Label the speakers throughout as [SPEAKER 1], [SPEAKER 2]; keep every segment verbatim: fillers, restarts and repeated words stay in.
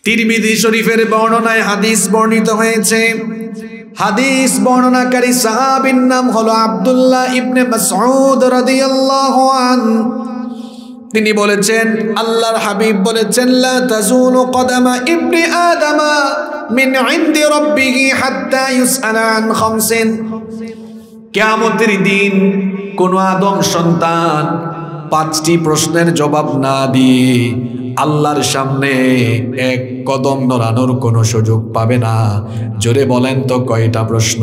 [SPEAKER 1] তিরমিজি শরীফের বর্ণনায় হাদিস বর্ণিত হয়েছে। হাদিস বর্ণনাকারী সাহাবীর নাম হলো আব্দুল্লাহ ইবনে মাসউদ রাদিয়াল্লাহু আনহু। তিনি বলেছেন, আল্লাহর হাবিব বলেছেন, লা তাজুলু কদামা ইবনি আদামা মিন ইনদি রাব্বিহি হাত্তা ইউসআলা আন খামসিন। কিয়ামতের দিন কোন আদম সন্তান পাঁচটি প্রশ্নের জবাব না দিয়ে আল্লাহর সামনে এক কদম নড়ানোর কোনো সুযোগ পাবে না। জোরে বলেন তো কয়টা প্রশ্ন?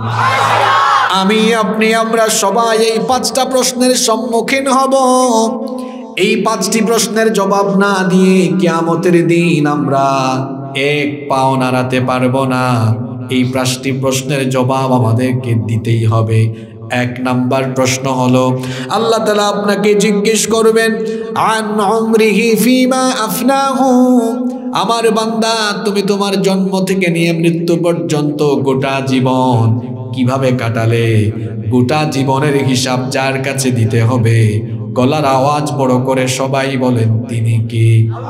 [SPEAKER 1] আমি, আপনি, আমরা সবাই এই পাঁচটা প্রশ্নের সম্মুখীন হব। এই পাঁচটি প্রশ্নের জবাব না দিয়ে কিয়ামতের দিন আমরা এক পাও নাড়াতে পারবো না। এই পাঁচটি প্রশ্নের জবাব আমাদেরকে দিতেই হবে। এক নাম্বার প্রশ্ন হলো, আল্লাহ তাআলা আপনাকে জিজ্ঞেস করবেন, আন উমরিহি ফিমা আফনাহু। আমার বান্দা, তুমি তোমার জন্ম থেকে নিয়ে মৃত্যু পর্যন্ত গোটা জীবন কিভাবে কাটালে? গোটা জীবনের হিসাব যার কাছে দিতে হবে। গলার আওয়াজ বড় করে সবাই বলেন, তিনি কি?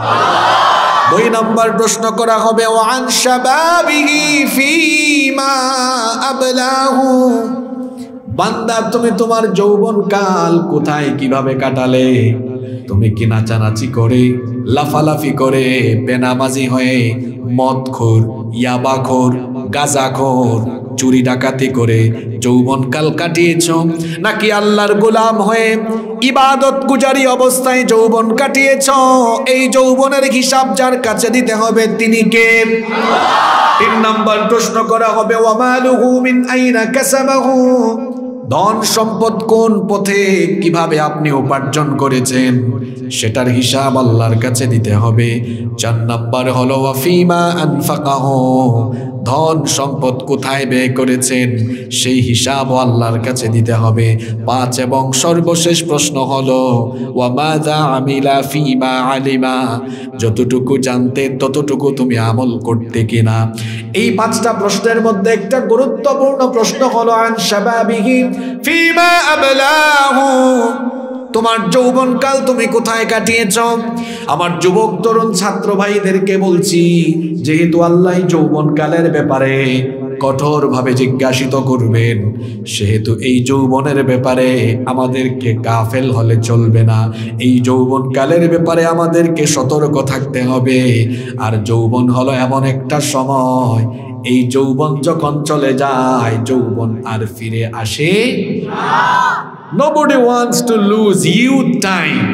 [SPEAKER 1] দুই নাম্বার প্রশ্ন করা হবে, ওয়ান শাবাবিহি ফিমা আবলাহু। বান্দা, তুমি তোমার যৌবনকাল কোথায় কিভাবে কাটালে? তুমি কি নাচানাচি করে, লাফালাফি করে, বেনামাজি হয়ে, মদখোর, ইয়াবাখোর, গাঁজাখোর, চুরি ডাকাতি করে যৌবনকাল কাটিয়েছ, নাকি আল্লাহর গোলাম হয়ে ইবাদত গুজারি অবস্থায় যৌবন কাটিয়েছ? এই যৌবনের হিসাব যার কাছে দিতে হবে, তিনি কে? তিন নাম্বার প্রশ্ন করা হবে, ওয়া মালুহু মিন আইনা কাসাবাহু। ধন সম্পদ কোন পথে কিভাবে আপনি উপার্জন করেছেন, সেটার হিসাব আল্লাহর কাছে দিতে হবে। চার নাম্বার হলো, ওয়া ফিমা আনফাকাহু। ধন সম্পদ কোথায় ব্যয় করেছেন, সেই হিসাবও আল্লাহর কাছে দিতে হবে। পাঁচ এবং সর্বশেষ প্রশ্ন হলো, ওয়া মাযা আমিলা ফিমা আলিমা। যতটুকু জানতে ততটুকু তুমি আমল করতে কিনা। এই পাঁচটা প্রশ্নের মধ্যে একটা গুরুত্বপূর্ণ প্রশ্ন হলো, আন শাবাবিহি ফিমা আবলাহু। তোমার যৌবনকাল তুমি কোথায় কাটিয়েছ? আমার যুবক তরুণ ছাত্র ভাইদেরকে বলছি, যেহেতু আল্লাহ যৌবনকালের ব্যাপারে কঠোরভাবে জিজ্ঞাসিত করবেন, সেহেতু এই যৌবনের ব্যাপারে আমাদেরকে গাফেল হলে চলবে না। এই যৌবনকালের ব্যাপারে আমাদেরকে সতর্ক থাকতে হবে। আর যৌবন হলো এমন একটা সময়, এই যৌবন যখন চলে যায়, যৌবন আর ফিরে আসে না। Nobody wants to lose youth time.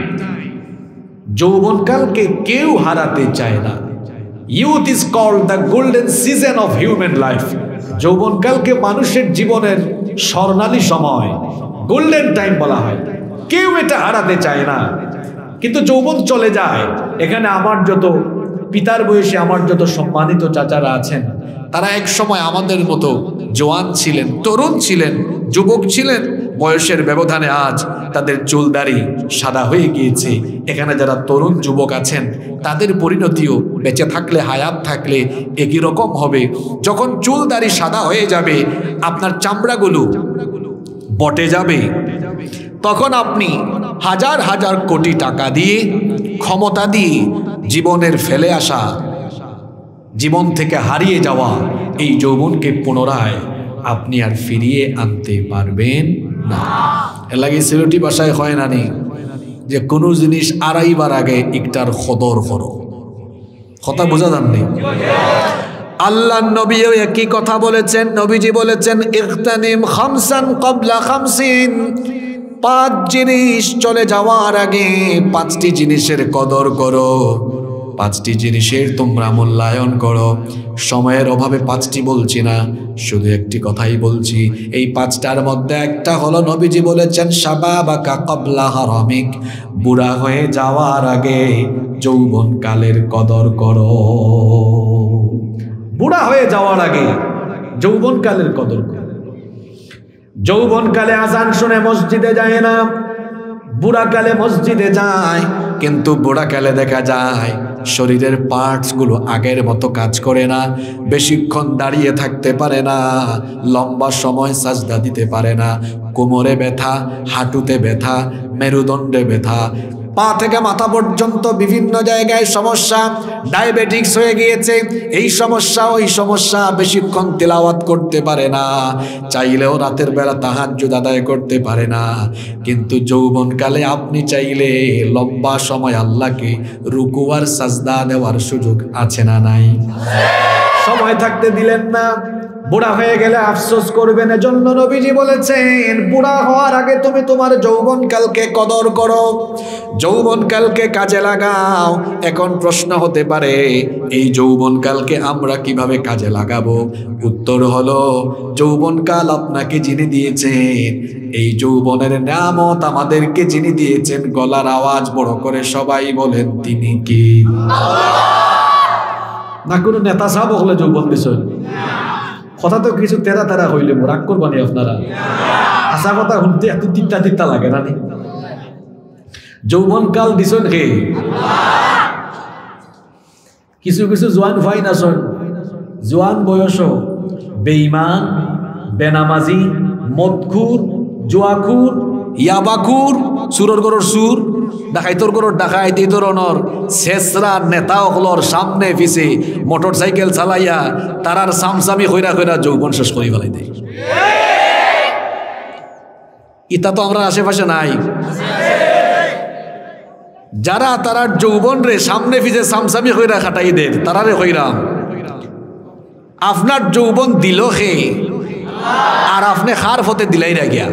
[SPEAKER 1] যৌবনকালকে কেউ হারাতে চায় না। Youth is called the golden season of human life. যৌবনকালকে মানুষের জীবনের স্বর্ণালী সময়, গোল্ডেন টাইম বলা হয়। কেউ এটা হারাতে চায় না, কিন্তু যৌবন চলে যায়। এখানে আমার যত পিতার বয়সে আমার যত সম্মানিত চাচারা আছেন, তারা এক সময় আমাদের মতো জওয়ান ছিলেন, তরুণ ছিলেন, যুবক ছিলেন। বয়সের ব্যবধানে আজ তাদের চুল দাড়ি সাদা হয়ে গিয়েছে। এখানে যারা তরুণ যুবক আছেন, তাদের পরিণতিও বেঁচে থাকলে, হায়াত থাকলে একই রকম হবে। যখন চুল দাড়ি সাদা হয়ে যাবে, আপনার চামড়াগুলো বটে যাবে, তখন আপনি হাজার হাজার কোটি টাকা দিয়ে, ক্ষমতা দিয়ে জীবনের ফেলে আসা, জীবন থেকে হারিয়ে যাওয়া এই যৌবনকে পুনরায় আপনি আর ফিরিয়ে আনতে পারবেন না। এর লাগে সিলেটি ভাষায় হয় না নি যে কোনো জিনিস আড়াইবার আগে একটার কদর করো। কথা বোঝা যাননি? আল্লাহ নবীও একই কথা বলেছেন। নবীজি বলেছেন, ইগতানিম খামসান ক্বাবলা খামসিন। পাঁচ জিনিস চলে যাওয়ার আগে পাঁচটি জিনিসের কদর করো, পাঁচটি জিনিসের তোমরা মূল্যায়ন করো। সময়ের অভাবে পাঁচটি বলছি না, শুধু একটি কথাই বলছি। এই পাঁচটার মধ্যে একটা হলো, নবীজি বলেছেন, শাবাবাকা ক্বাবলা হারামিক। বুড়া হয়ে যাওয়ার আগে যৌবনকালের কদর করো। বুড়া হয়ে যাওয়ার আগে যৌবনকালের কদর করো। যৌবনকালে আজান শুনে মসজিদে যায় না, বুড়াকালে মসজিদে যায়। কিন্তু বুড়াকালে দেখা যায় শরীরের পার্টস গুলো আগের মতো কাজ করে না, বেশিক্ষণ দাঁড়িয়ে থাকতে পারে না, লম্বা সময় সাজদা দিতে পারে না, কোমরে ব্যথা, হাঁটুতে ব্যথা, মেরুদণ্ডে ব্যথা, পা থেকে মাথা পর্যন্ত বিভিন্ন জায়গায় সমস্যা, ডায়াবেটিক্স হয়ে গিয়েছে, এই সমস্যা ওই সমস্যা, বেশিক্ষণ তিলাওয়াত করতে পারে না, চাইলেও রাতের বেলা তাহাজ্জুদ আদায় করতে পারে না। কিন্তু যৌবনকালে আপনি চাইলে লম্বা সময় আল্লাহকে রুকু আর সাজদা দেওয়ার সুযোগ আছে না নাই? সময় থাকতে দিলেন না, বুড়া হয়ে গেলে আফসোস করবেন। এজন্য নবীজি বলেছেন, বুড়া হওয়ার আগে তুমি তোমার যৌবনকালকে কদর করো, যৌবনকালকে কাজে লাগাও। এখন প্রশ্ন হতে পারে, এই যৌবনকালকে আমরা কিভাবে কাজে লাগাবো? উত্তর হলো, যৌবনকাল আপনাকে যিনি দিয়েছেন, এই যৌবনের নিয়ামত আমাদেরকে যিনি দিয়েছেন, গলার আওয়াজ বড় করে সবাই বলেন, তিনি কি? না কোনো নেতা সাহেব হলে যৌবন বিষয় কথা তো কিছু তেরা তেরা হইলে রাগ করবানি আপনারা? আসা কথা শুনতে এত তিত্তা তিত্তা লাগে না? যৌবনকাল দিছেন কে? কিছু কিছু জোয়ান ভাই নাচন, জোয়ান বয়স বেঈমান, বেনামাজি, মদখুর, জুয়াখুর, ইয়াবাখুর, সুরর গরর সুর, ডাকাইতর গরর ডাকাইত, এই ধরনের শেষরা নেতা হলর সামনে পিছে মোটর সাইকেল চালাইয়া তারার সামসামি কইরা কইরা যৌবন শেষ করি ফেলাই দেয়। ইতা তো আমরা আশেপাশে নাই। যারা তারার যৌবন রে সামনে পিছে সামসামি কইরা খাটাই দেয়, তারারে কইরাম, আপনার যৌবন দিল হে আর আপনি খার ফতে দিলাই না গিয়া।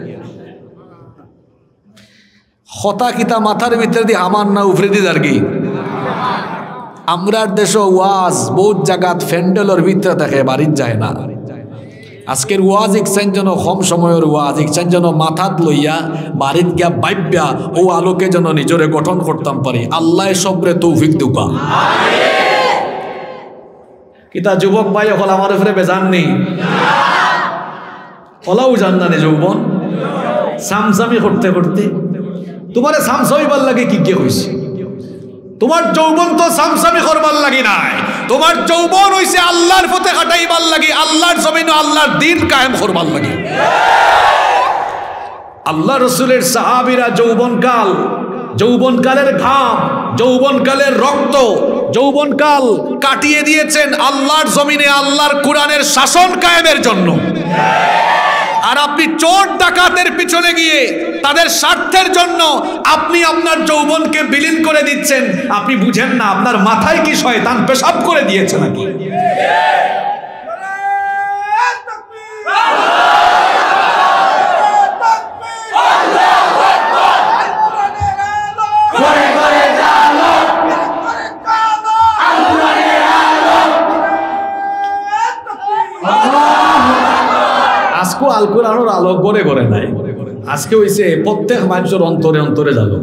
[SPEAKER 1] হতা কিতা মাথার ভিতরে দিয়ে আমার না উফরে দিয়ে আর কি। আমরার দেশ ওয়াজ বহুত জায়গাত ফ্যান্ডেলর ভিতরে দেখে, বাড়ির যায় না। আজকের ওয়াজ ইকসান যেন কম সময়ের ওয়াজ, ইকসান যেন মাথাত লইয়া বাড়িত গিয়া বাইব্যা ও আলোকে যেন নিজরে গঠন করতাম পারি। আল্লাহ সবরে তৌফিক দুকা। কিতা যুবক ভাই হল আমার উপরে বেজান নেই, হলাও জান না যৌবন সামসামি করতে করতে তোমার সামসামিবার লাগে কি কে হয়েছে? তোমার যৌবন তো সামসামি করবার লাগি নাই, তোমার যৌবন হইছে আল্লাহর পথে কাটাইবার লাগি, আল্লাহর জমিনে আল্লাহর দিন কায়েম করবার লাগি। আল্লাহ রসুলের সাহাবীরা যৌবনকাল, যৌবনকালের ঘাম, যৌবনকালের রক্ত, যৌবনকাল কাটিয়ে দিয়েছেন আল্লাহর জমিনে আল্লাহর কোরআনের শাসন কায়েমের জন্য। আর আপনি চোর ডাকাতের পিছনে গিয়ে তাদের স্বার্থের জন্য আপনি আপনার যৌবনকে বিলীন করে দিচ্ছেন। আপনি বুঝেন না আপনার মাথায় কি শয়তান পেশাব করে দিয়েছে নাকি? আজকে আল কোরআনের আলো গড়ে গড়ে নাই, আজকে হইছে প্রত্যেক মানুষের অন্তরে অন্তরে যাবে।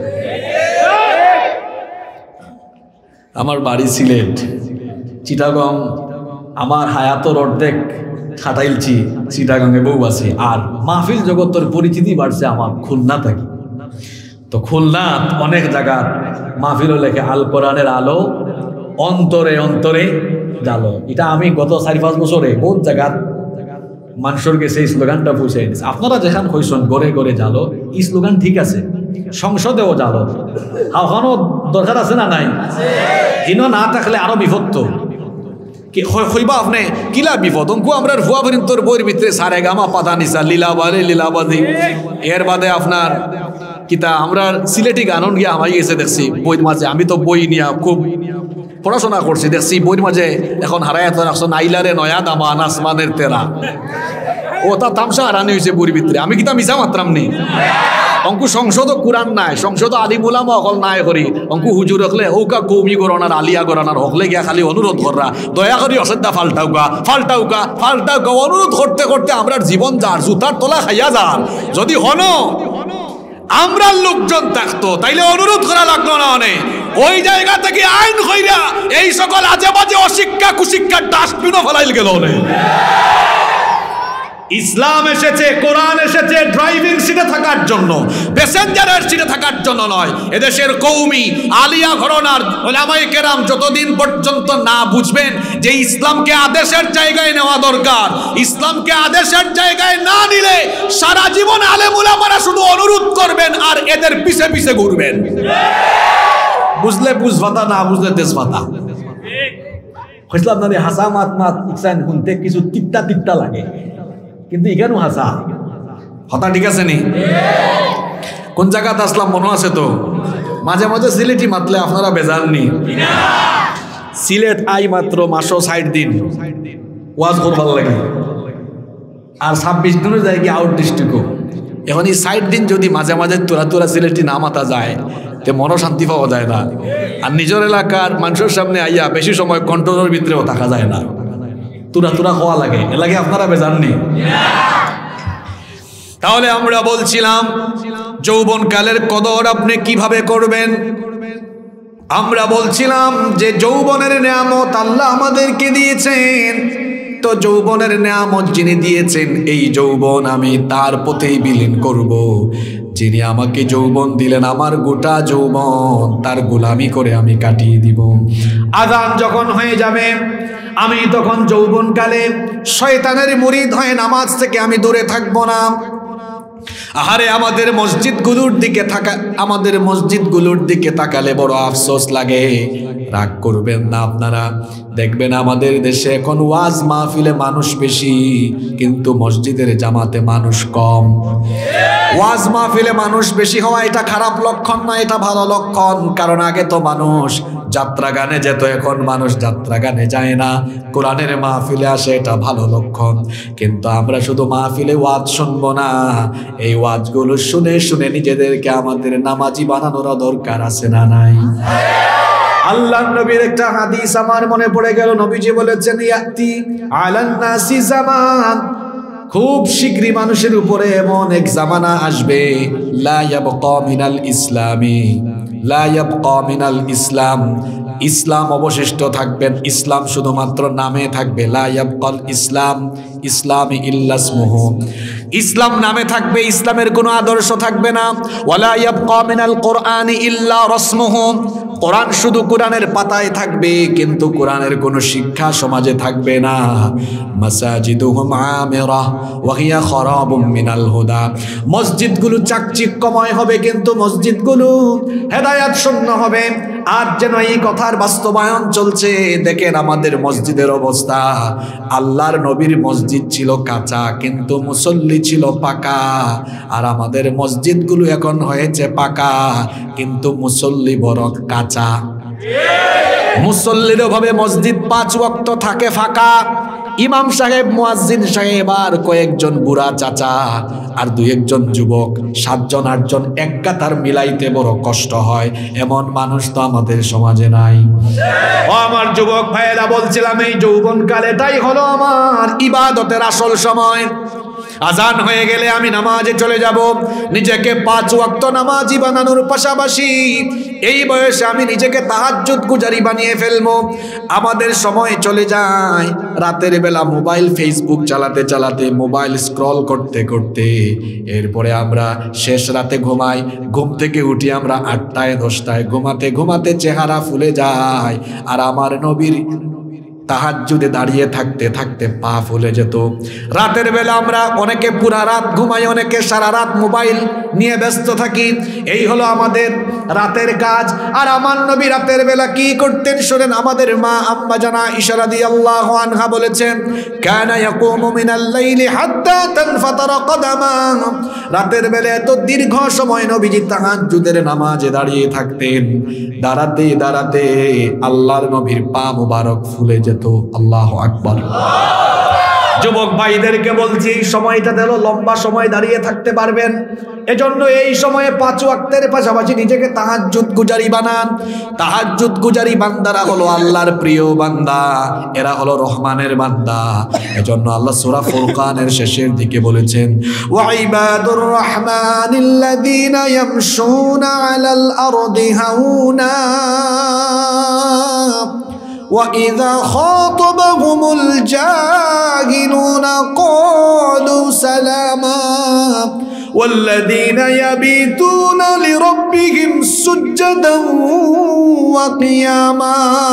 [SPEAKER 1] আমার বাড়ি সিলেট, চিটাগং, আমার হায়াতর অর্ধেক খাটাইলছি চিটাগংয়ে বউ আছে। আর মাহফিল জগতের পরিচিতি বাড়ছে আমার খুলনা থাকি। তো খুলনাত অনেক জায়গার মাহফিল লেখে আল কোরআনের আলো অন্তরে অন্তরে জালো। এটা আমি গত চারি পাঁচ বছরে বহুত জায়গার মানুষের কাছে এই স্লোগানটা পৌঁছাই দিচ্ছে। আপনারা যেখান কইসন গড়ে গড়ে জালো, এই স্লোগান ঠিক আছে, সংসদেও জালো, ওখানেও দরকার আছে না নাই? হিনো না থাকলে আরো বিপদ তো হইবা আপনি কিলা বিপদ। অঙ্কু আমরা ভুয়া পর্যন্তর বইয়ের ভিতরে সারে গামা পাতা নিসা লীলাবারে লীলাবাদী, এর বাদে আপনার কিতা আমরা সিলেটি গানন গিয়া আমাই গেছে দেখছি বইয়ের মাঝে। আমি তো বই নিয়া খুব পড়াশোনা করছি, দেখছি বইয়ের মাঝে এখন হারায় রাখছো নাইলারে নয়া দামা আসমানের তেরা, ও তা তামসা হারানি হয়েছে বইয়ের ভিতরে। আমি কিতা মিশা মাত্রাম নেই। অঙ্কু সংসদ কোরআন নাই, সংসদ আলিমুলামা অকল নাই করি অঙ্কু হুজুর হকলে ওকা কৌমি গরনার আলিয়া গরনার হকলে গিয়া খালি অনুরোধ কররা দয়া করি অশ্রদ্ধা ফাল্টাউকা ফাল্টাউকা ফাল্টাউকা অনুরোধ করতে করতে আমরা জীবন যার জুতার তলা খাইয়া যার। যদি হন আমরা লোকজন থাকতো তাইলে অনুরোধ করা লাগলো না, অনেক ওই জায়গা থেকে আইন হইরা এই সকল আজে বাজে অশিক্ষা কুশিক্ষার ডাস্টবিনও ফেলাইল গেল। ইসলাম এসেছে, কোরআন এসেছে ড্রাইভিং সিটে থাকার জন্য, প্যাসেঞ্জারের সিটে থাকার জন্য নয়। এদেশের কওমি আলিয়া ঘরানার উলামায়ে কেরাম যতদিন পর্যন্ত না বুঝবেন যে ইসলামকে আদেশের জায়গায় নেওয়া দরকার, ইসলামকে আদেশের জায়গায় না নিলে সারা জীবন আলেম উলামারা শুধু অনুরোধ করবেন আর এদের পিছে পিছে ঘুরবেন। বুঝলে বুঝবাতা, না বুঝলে তেজপাতা।
[SPEAKER 2] কইছিলাম না হাসা মাত মাত ইকসান শুনতে কিছু তিক্তা তিক্তা লাগে, কিন্তু এখানেও হাসা
[SPEAKER 1] কথা ঠিক আছে নি? কোন জায়গাতে আসলাম মনে আছে তো? মাঝে মাঝে সিলেটি মাতলে আপনারা বেজাননি। সিলেট আই মাত্র মাসো ষাট দিন ওয়াজ করবার লাগে, আর ছাব্বিশ দিনের যায় কি আউট ডিস্ট্রিক্টও। এখন এই ষাট দিন যদি মাঝে মাঝে তোরা তোরা সিলেটি না মাতা যায় তে মনও শান্তি পাওয়া যায় না। আর নিজের এলাকার মানুষের সামনে আইয়া বেশি সময় কন্ট্রোলের ভিতরেও থাকা যায় না, তুরা তুরা হওয়া লাগে। এ লাগে আপনারা বেজাননি। তাহলে আমরা বলছিলাম যৌবনকালের কদর আপনি কিভাবে করবেন। আমরা বলছিলাম যে যৌবনের নিয়ামত আল্লাহ আমাদেরকে দিয়েছেন, তো যৌবনের নিয়ামত যিনি দিয়েছেন এই যৌবন আমি তার পথেই বিলীন করব। যিনি আমাকে যৌবন দিলেন আমার গোটা যৌবন তার গোলামি করে আমি কাটিয়ে দিব। আযান যখন হয়ে যাবে আমি তখন যৌবনকালে শয়তানের মুরিদ হয়ে নামাজ থেকে আমি দূরে থাকবো না। আহারে আমাদের মসজিদগুলোর দিকে থাকা আমাদের মসজিদগুলোর দিকে তাকালে বড় আফসোস লাগে। রাগ করবেন না আপনারা, দেখবেন আমাদের দেশে এখন ওয়াজ মাহফিলে মানুষ বেশি কিন্তু মসজিদের জামাতে মানুষ কম। ওয়াজ মাহফিলে মানুষ বেশি হওয়া এটা খারাপ লক্ষণ না, এটা ভালো লক্ষণ। কারণ আগে তো মানুষ যাত্রা গানে যেত, এখন মানুষ যাত্রা গানে যায় না, কোরআনের মাহফিলে আসে, এটা ভালো লক্ষণ। কিন্তু আমরা শুধু মাহফিলে ওয়াজ শুনবো না, এই ওয়াজগুলো শুনে শুনে নিজেদেরকে আমাদের নামাজি বানানোর দরকার আছে না নাই? আল্লাহর নবীর একটা হাদিস আমার মনে পড়ে গেল। নবীজি বলেছেন ইয়াতি আলান নাসি জামান, খুব শীঘ্রই মানুষের উপরে এমন এক জামানা আসবে লা ইয়াবকা মিনাল ইসলামি লা ইয়াবকা মিনাল ইসলাম, ইসলাম অবশিষ্ট থাকবেন, ইসলাম শুধুমাত্র নামে থাকবে। লা ইয়াবকাল ইসলাম ইসলামি ইল্লা ইসমুহু, ইসলাম নামে থাকবে, ইসলামের কোনো আদর্শ থাকবে না। ওয়ালা ইয়াবকা মিনাল কোরআনি ইল্লা রাসমুহু, কোরআন শুধু কোরআনের পাতায় থাকবে কিন্তু কোরআনের কোনো শিক্ষা সমাজে থাকবে না। মাসাজিদুহুম আমিরা ওয়া হিয়া খারাবুম মিনাল হুদা, মসজিদগুলো চাকচিক্যময় হবে কিন্তু মসজিদগুলো হেদায়েত শূন্য হবে। আজ যেন এই কথার বাস্তবায়ন চলছে। দেখেন আমাদের মসজিদের অবস্থা, আল্লাহর নবীর মসজিদ ছিল কাঁচা কিন্তু মুসল্লি ছিল পাকা, আর আমাদের মসজিদগুলো এখন হয়েছে পাকা কিন্তু মুসল্লি বড় কাঁচা। মুসল্লির অভাবে মসজিদ পাঁচ ওয়াক্ত থাকে ফাঁকা, ইমাম সাহেব মুয়াজ্জিন সাহেব আর কয়েকজন বুড়া চাচা আর দুই একজন যুবক, সাতজন আটজন এক কাতার মিলাইতে বড় কষ্ট হয়। এমন মানুষ তো আমাদের সমাজে নাই। ও আমার যুবক ভাইয়েরা, বলছিলাম এই যৌবনকালেটাই হলো আমার ইবাদতের আসল সময়। আজান হয়ে গেলে আমি নামাজে চলে যাব, নিজেকে পাঁচ ওয়াক্ত নামাজি বানানোর পাশাপাশি এই বয়সে আমি নিজেকে তাহাজ্জুদ গুজারি বানিয়ে ফেলবো। আমাদের সময় চলে যায় রাতের বেলা মোবাইল ফেসবুক চালাতে চালাতে, মোবাইল স্ক্রল করতে করতে, এরপরে আমরা শেষ রাতে ঘুমাই। ঘুম থেকে উঠি আমরা আটটায় দশটায়, ঘুমাতে ঘুমাতে চেহারা ফুলে যায়। আর আমার নবীর তাহাজ্জুদে দাঁড়িয়ে থাকতে থাকতে পা ফুলে যেত। রাতের বেলা আমরা অনেকে পুরা রাত ঘুমাই, অনেকে সারা রাত মোবাইল নিয়ে ব্যস্ত থাকি। এই হলো আমাদের রাতের কাজ। আর আমার নবী রাতের বেলা কি করতেন শুনেন। আমাদের মা আম্মা জানা আয়েশা রাদিয়াল্লাহু আনহা বলেছেন, কানা ইয়াকুমু মিনাল লাইলি হাত্তা তানফাতারা কদামা, রাতের বেলা এত দীর্ঘ সময় নবীজি তাহাজ্জুদের নামাজে দাঁড়িয়ে থাকতেন। দাঁড়াতে দাঁড়াতে আল্লাহর নবীর পা মুবারক ফুলে যেত। আল্লাহু আকবার। যুবক ভাইদেরকে বলছি এই সময়টাতে হলো লম্বা সময় দাঁড়িয়ে থাকতে পারবেন, এজন্য এই সময়ে পাঁচ ওয়াক্তের পাশাপাশি নিজেকে তাহাজ্জুদ গুজারি বানান। তাহাজ্জুদ গুজারি বান্দারা হলো আল্লাহর প্রিয় বান্দা, এরা হলো রহমানের বান্দা। এজন্য আল্লাহ সূরা ফুরকানের শেষের দিকে বলেছেন, ওয়া ইবাদুর রহমানিল্লাযীনা ইয়ামশুনা আলাল আরদি হাওনা وإذا خاطبهم الجاهلون قالوا سلاما والذين يبيتون لربهم سجدا وقياما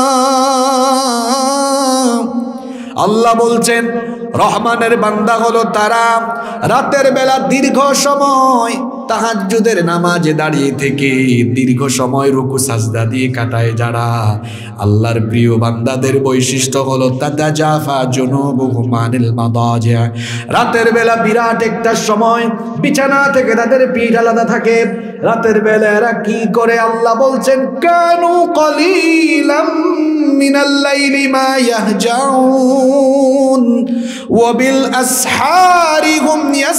[SPEAKER 1] আল্লাহ বলছেন রহমানের বান্দা হলো তারা রাতের বেলা দীর্ঘ সময় তাহাজ্জুদের নামাজে দাঁড়িয়ে থেকে দীর্ঘ সময় রুকু সাজদা দিয়ে কাটায় যারা। আল্লাহর প্রিয় বান্দাদের বৈশিষ্ট্য হলো তাতাজাফা জুনুবুহুম আনিল মাদাজি', রাতের বেলা বিরাট একটা সময় বিছানা থেকে তাদের পিঠ আলাদা থাকে। রাতের বেলা এরা কি করে? আল্লাহ বলছেন কানু কলিলাম মিনাল লাইলি মা ইয়াহজাউন ওয়া বিল আসহারি হুম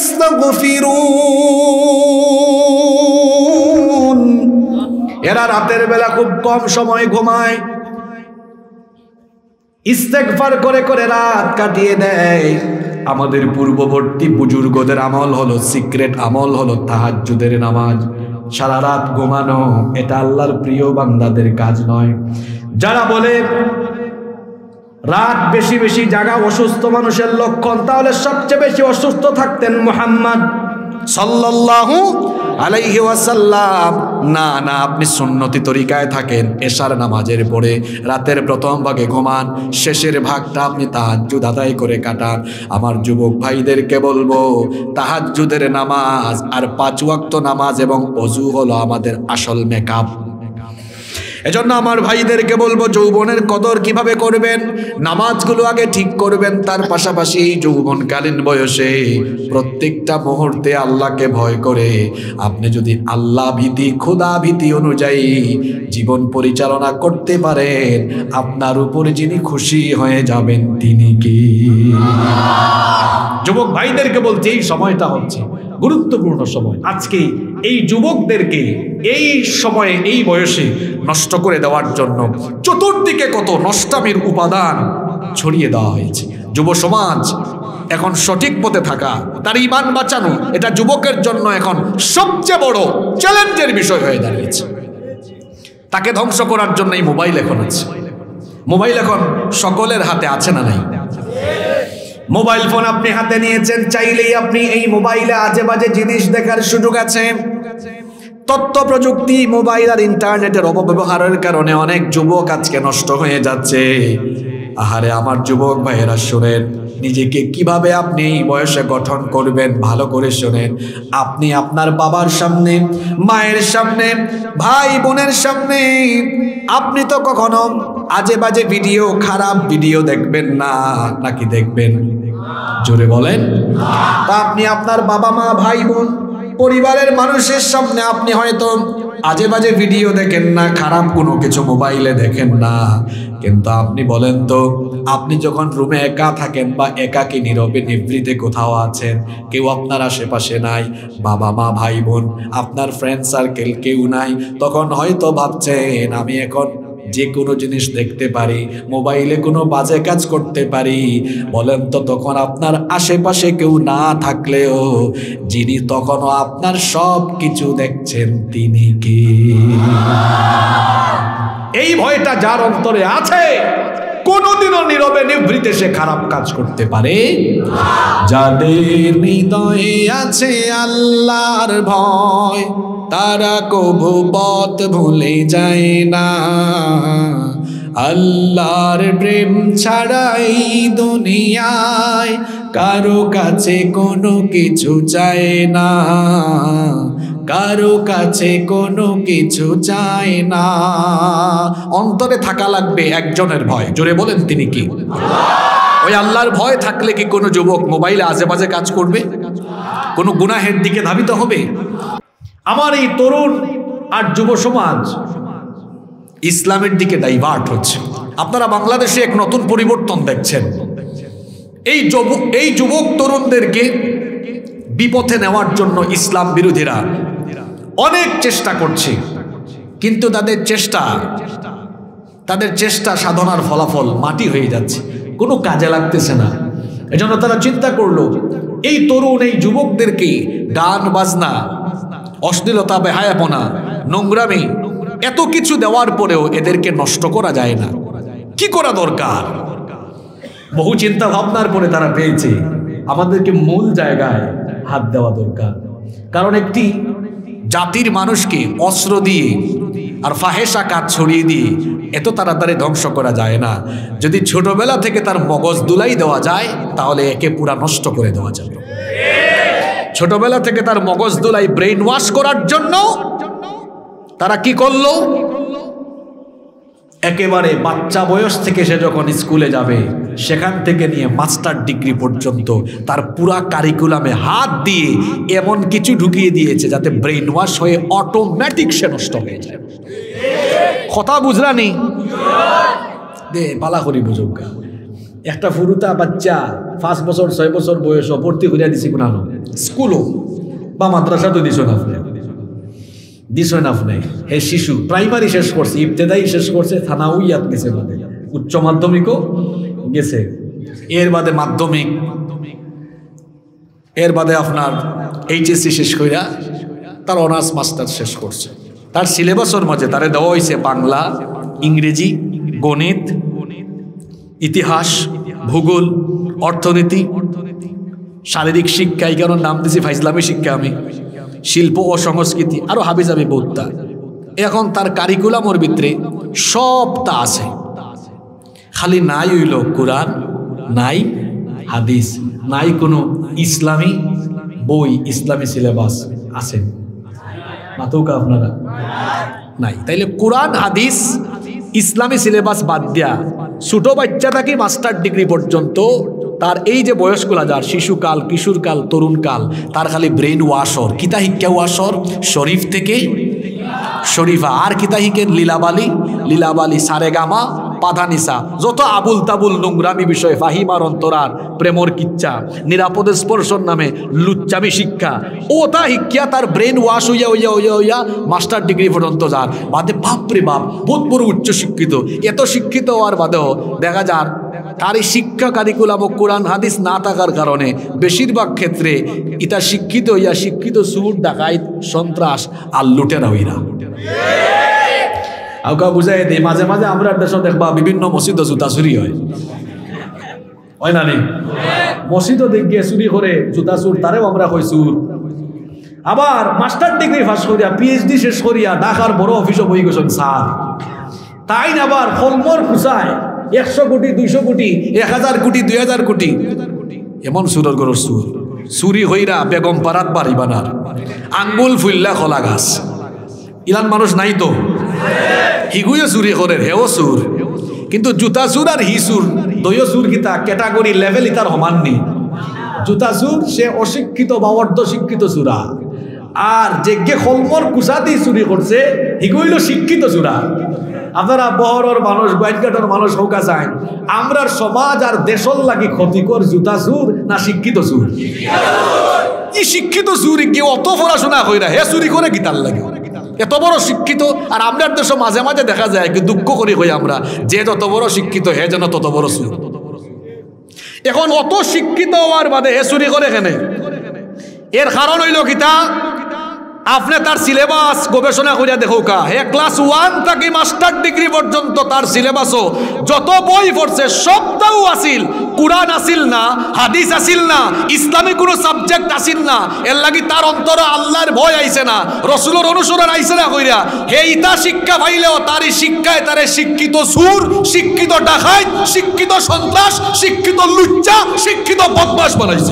[SPEAKER 1] ইস্তাগফিরুন। এরা রাতের বেলা খুব কম সময় ঘুমায়, ইস্তেগফার করে করে রাত কাটিয়ে দেয়। আমাদের পূর্ববর্তী বুজুর্গদের আমল হলো, সিক্রেট আমল হলো তাহাজ্জুদের নামাজ, সারা রাত ঘুমানো। এটা আল্লাহর প্রিয় বান্দাদের কাজ নয়। যারা বলে রাত বেশি বেশি জাগা অসুস্থ মানুষের লক্ষণ, তাহলে সবচেয়ে বেশি অসুস্থ থাকতেন মুহাম্মদ সাল্লাল্লাহু আলাইহি ওয়াসাল্লাম। না না, আপনি সুন্নতি তরিকায় থাকেন, এশার নামাজের পরে রাতের প্রথম ভাগে ঘুমান, শেষের ভাগটা আপনি তাহাজ্জুদ আদায় করে কাটান। আমার যুবক ভাইদেরকে বলবো, তাহাজ্জুদের নামাজ আর পাঁচ ওয়াক্ত নামাজ এবং ওযু হলো আমাদের আসল মেকআপ। এজন্য আমার ভাইদেরকে বলবো, যৌবনের কদর কিভাবে করবেন, নামাজগুলো আগে ঠিক করবেন। তার পাশাপাশি যৌবনকালীন বয়সে প্রত্যেকটা মুহূর্তে আল্লাহকে ভয় করে আপনি যদি আল্লাহ ভীতি, খোদা ভীতি অনুযায়ী জীবন পরিচালনা করতে পারেন, আপনার উপরে যিনি খুশি হয়ে যাবেন তিনি কি? যুবক ভাইদেরকে বলছি, এই সময়টা হচ্ছে গুরুত্বপূর্ণ সময়। আজকে এই যুবকদেরকে এই সময়ে, এই বয়সে নষ্ট করে দেওয়ার জন্য চতুর্দিকে কত নষ্টামির উপাদান ছড়িয়ে দেওয়া হয়েছে। যুব সমাজ এখন সঠিক পথে থাকা, তার ঈমান বাঁচানো, এটা যুবকের জন্য এখন সবচেয়ে বড় চ্যালেঞ্জের বিষয় হয়ে দাঁড়িয়েছে। তাকে ধ্বংস করার জন্য এই মোবাইল এখন আছে। মোবাইল এখন সকলের হাতে আছে না নাই? মোবাইল ফোন আপনি হাতে নিয়েছেন, চাইলেই আপনি এই মোবাইলে আজে বাজে জিনিস দেখার সুযোগ আছে। তথ্য প্রযুক্তি, মোবাইল আর ইন্টারনেটের অপব্যবহারের কারণে অনেক যুবক আজকে নষ্ট হয়ে যাচ্ছে। আহারে আমার যুবক ভাইয়েরা, শুনেন, নিজেকে কিভাবে আপনি এই বয়সে গঠন করবেন ভালো করে শোনেন। আপনি আপনার বাবার সামনে, মায়ের সামনে, ভাই বোনের সামনে আপনি তো কখনো আজে বাজে ভিডিও, খারাপ ভিডিও দেখবেন না, নাকি দেখবেন? জোরে বলেন। তা আপনি আপনার বাবা মা, ভাই বোন, পরিবারের মানুষের সামনে আপনি হয়তো আজে বাজে ভিডিও দেখেন না, খারাপ কোনো কিছু মোবাইলে দেখেন না, কিন্তু আপনি বলেন তো, আপনি যখন রুমে একা থাকেন বা একাকী নীরবে নিভৃতে কোথাও আছেন, কেউ আপনার আশেপাশে নাই, বাবা মা, ভাই বোন, আপনার ফ্রেন্ড সার্কেল কেউ নাই, তখন হয়তো ভাবছেন আমি এখন যে কোনো জিনিস দেখতে পারি, মোবাইলে কোনো বাজে কাজ করতে পারি। বলেন তো, তখন আপনার আশেপাশে কেউ না থাকলেও যিনি তখনও আপনার সব কিছু দেখছেন তিনি কি? এই ভয়টা যার অন্তরে আছে, কোনোদিনও নীরবে নিভৃতে সে খারাপ কাজ করতে পারে। যাদের হৃদয়ে আছে আল্লাহর ভয়, তারা কবু পথ ভুলে যায় না। আল্লাহর প্রেম ছাড়াই দুনিয়ায় কারো কাছে কোনো কিছু চায় না, কারো কাছে কোনো কিছু চায় না। অন্তরে থাকা লাগবে একজনের ভয়। জোরে বলেন, তিনি কি? ওই আল্লাহর ভয় থাকলে কি কোনো যুবক মোবাইলে আজেবাজে কাজ করবে? কোনো গুনাহের দিকে ধাবিত হবে? আমার এই তরুণ আর যুব সমাজ ইসলামের দিকে ডাইভার্ট হচ্ছে। আপনারা বাংলাদেশে এক নতুন পরিবর্তন দেখছেন। এই যুবক এই যুবক তরুণদেরকে বিপথে নেওয়ার জন্য ইসলাম বিরোধীরা অনেক চেষ্টা করছে, কিন্তু তাদের চেষ্টা তাদের চেষ্টা সাধনার ফলাফল মাটি হয়ে যাচ্ছে, কোনো কাজে লাগতেছে না। এজন্য তারা চিন্তা করলো, এই তরুণ, এই যুবকদেরকে গান বাজনা, অশ্লীলতা, বেহায়াপনা, নোংরামি, এত কিছু দেওয়ার পরেও এদেরকে নষ্ট করা যায় না। কি করা দরকার? বহু চিন্তা ভাবনার পরে তারা পেয়েছে আমাদেরকে মূল জায়গায় হাত দেওয়া দরকার। কারণ একটি জাতির মানুষকে অস্ত্র দিয়ে আর ফাহেসা কাজ ছড়িয়ে দিয়ে এত তাড়াতাড়ি ধ্বংস করা যায় না। যদি ছোটবেলা থেকে তার মগজ দুলাই দেওয়া যায় তাহলে একে পুরা নষ্ট করে দেওয়া যাবে। ছোটবেলা থেকে তার মগজ দুলাই ব্রেইন ওয়াশ করার জন্য তারা কি করলো, একেবারে বাচ্চা বয়স থেকে সে যখন স্কুলে যাবে সেখান থেকে নিয়ে মাস্টার ডিগ্রি পর্যন্ত তার পুরা কারিকুলামে হাত দিয়ে এমন কিছু ঢুকিয়ে দিয়েছে যাতে ব্রেইন ওয়াশ হয়ে অটোমেটিক সে নষ্ট হয়ে যায়। কথা বুঝলানি? দে পালা করি বুঝুক। একটা ফুরুতা বাচ্চা পাঁচ বছর ছয় বছর বয়স ভর্তি করিয়া দিছি কোন স্কুলও বা মাদ্রাসা তো দিছ না আপনি, দিছ না আপনি। হে শিশু প্রাইমারি শেষ করছে, ইবতেদাই শেষ করছে, থানাউইয়াত গেছে, বাদে উচ্চ মাধ্যমিকও গেছে, এর বাদে মাধ্যমিক, এর বাদে আপনার এইচএসসি শেষ কইরা তার অনার্স মাস্টার শেষ করছে। তার সিলেবাসের মাঝে তারে দেওয়া হয়েছে বাংলা, ইংরেজি, গণিত, ইতিহাস, ভূগোল, অর্থনীতি, শারীরিক শিক্ষা, এই কারণ নাম দিয়েছি ফাইজলামি শিক্ষা আমি, শিল্প ও সংস্কৃতি, আরো হাবিজাবি বৌদ্ধা। এখন তার কারিকুলামর ভিতরে সবটা আছে, খালি নাই হইল কোরআন, নাই হাদিস, নাই কোনো ইসলামী বই, ইসলামী সিলেবাস আছে মাতুকা আপনারা নাই। তাইলে কোরআন হাদিস ইসলামী সিলেবাস বাদ দিয়া ছোট বাচ্চা থেকে মাস্টার ডিগ্রি পর্যন্ত তার এই যে বয়সগুলা যার শিশুকাল, কিশোরকাল, তরুণকাল, তার খালি ব্রেইন ওয়াশর, কিতা শিক্ষা ওয়াশর শরীফ থেকে শরীফা, আর কিতা শিখে লীলাবালি, লীলাবালি, সারেগামা, পাধানিসা, যত আবুল তাবুল নোংরামি বিষয়, ফাহিমার অন্তরার, প্রেমর কিচ্ছা, নিরাপদে স্পর্শর নামে লুচ্চামি শিক্ষা, ওটা শিক্ষা তার ব্রেন ওয়াশ হইয়া হইয়া হইয়া হইয়া মাস্টার ডিগ্রি পর্যন্ত যার বাদে বাপরে বাপ বহুত বড় উচ্চ শিক্ষিত। এত শিক্ষিত হওয়ার বাদেও দেখা যার তার এই শিক্ষা কারিকুলাম ও কোরআন হাদিস না থাকার কারণে বেশিরভাগ ক্ষেত্রে ইতা শিক্ষিত হইয়া শিক্ষিত সুর, ডাকাইত, সন্ত্রাস আর লুটেরা হইরা। আউকা বুঝাই দেয় মাঝে মাঝে আমরা দেশে দেখবা বিভিন্ন মসজিদ জুতা চুরি হয়, হয় না নি? মসজিদও দেখিয়ে চুরি করে জুতা চুর, তারেও আমরা কই চুর। আবার মাস্টার ডিগ্রি পাস করিয়া পিএইচডি শেষ করিয়া ঢাকার বড় অফিসে বই গেছেন স্যার, তাই আবার ফলমর খুঁচায় একশো কোটি, দুইশো কোটি, এক হাজার কোটি, দুই হাজার কোটি, এমন সুরের গরুর সুর চুরি হইরা বেগম পাড়াত বাড়ি বানার আঙ্গুল ফুল্লা কলা গাছ। ইলান মানুষ নাই তো, হিগুয়ে চুরি করে, হেও চুর, কিন্তু জুতা চুর আর হি চুর দইও চুর কিতা ক্যাটাগরি লেভেল ইতার সমান নেই। জুতা চুর সে অশিক্ষিত বা অর্ধ শিক্ষিত চুরা, আর যে গে হলমর কুচা দিয়ে চুরি করছে হিগুইল শিক্ষিত চুরা। আপনারা বহরের মানুষ, বাইটঘাটের মানুষ হৌকা চায় আমরার সমাজ আর দেশর লাগি ক্ষতিকর জুতা চুর না শিক্ষিত চুর? ই শিক্ষিত চুরি কেউ অত পড়াশোনা কইরা হে চুরি করে গীতার লাগে, এত বড় শিক্ষিত। আর আমরার দেশে মাঝে মাঝে দেখা যায় কি দুঃখ করি হই আমরা, যে যত বড় শিক্ষিত হে যেন তত বড় চুর। এখন অত শিক্ষিত হওয়ার বাদে হে চুরি করে কেন? এর কারণ হইল কিতা, আপনি তার সিলেবাস গবেষণা করিয়া দেখো কা, হে ক্লাস ওয়ান থেকে মাস্টার ডিগ্রি পর্যন্ত তার সিলেবাসও যত বই পড়ছে সবটাও আসিল কুরআন আসিল না, হাদিস আসিল না, ইসলামী কোনো সাবজেক্ট আসিল না। এর লাগি তার অন্তরে আল্লাহর ভয় আইছে না, রসুলের অনুসরণ আইছে না কইরা হে ইতা শিক্ষা পাইলেও তারই শিক্ষায় তারে শিক্ষিত সুর, শিক্ষিত ডাকাইত, শিক্ষিত সন্ত্রাস, শিক্ষিত লুচ্চা, শিক্ষিত বদমাশ বানাইছে।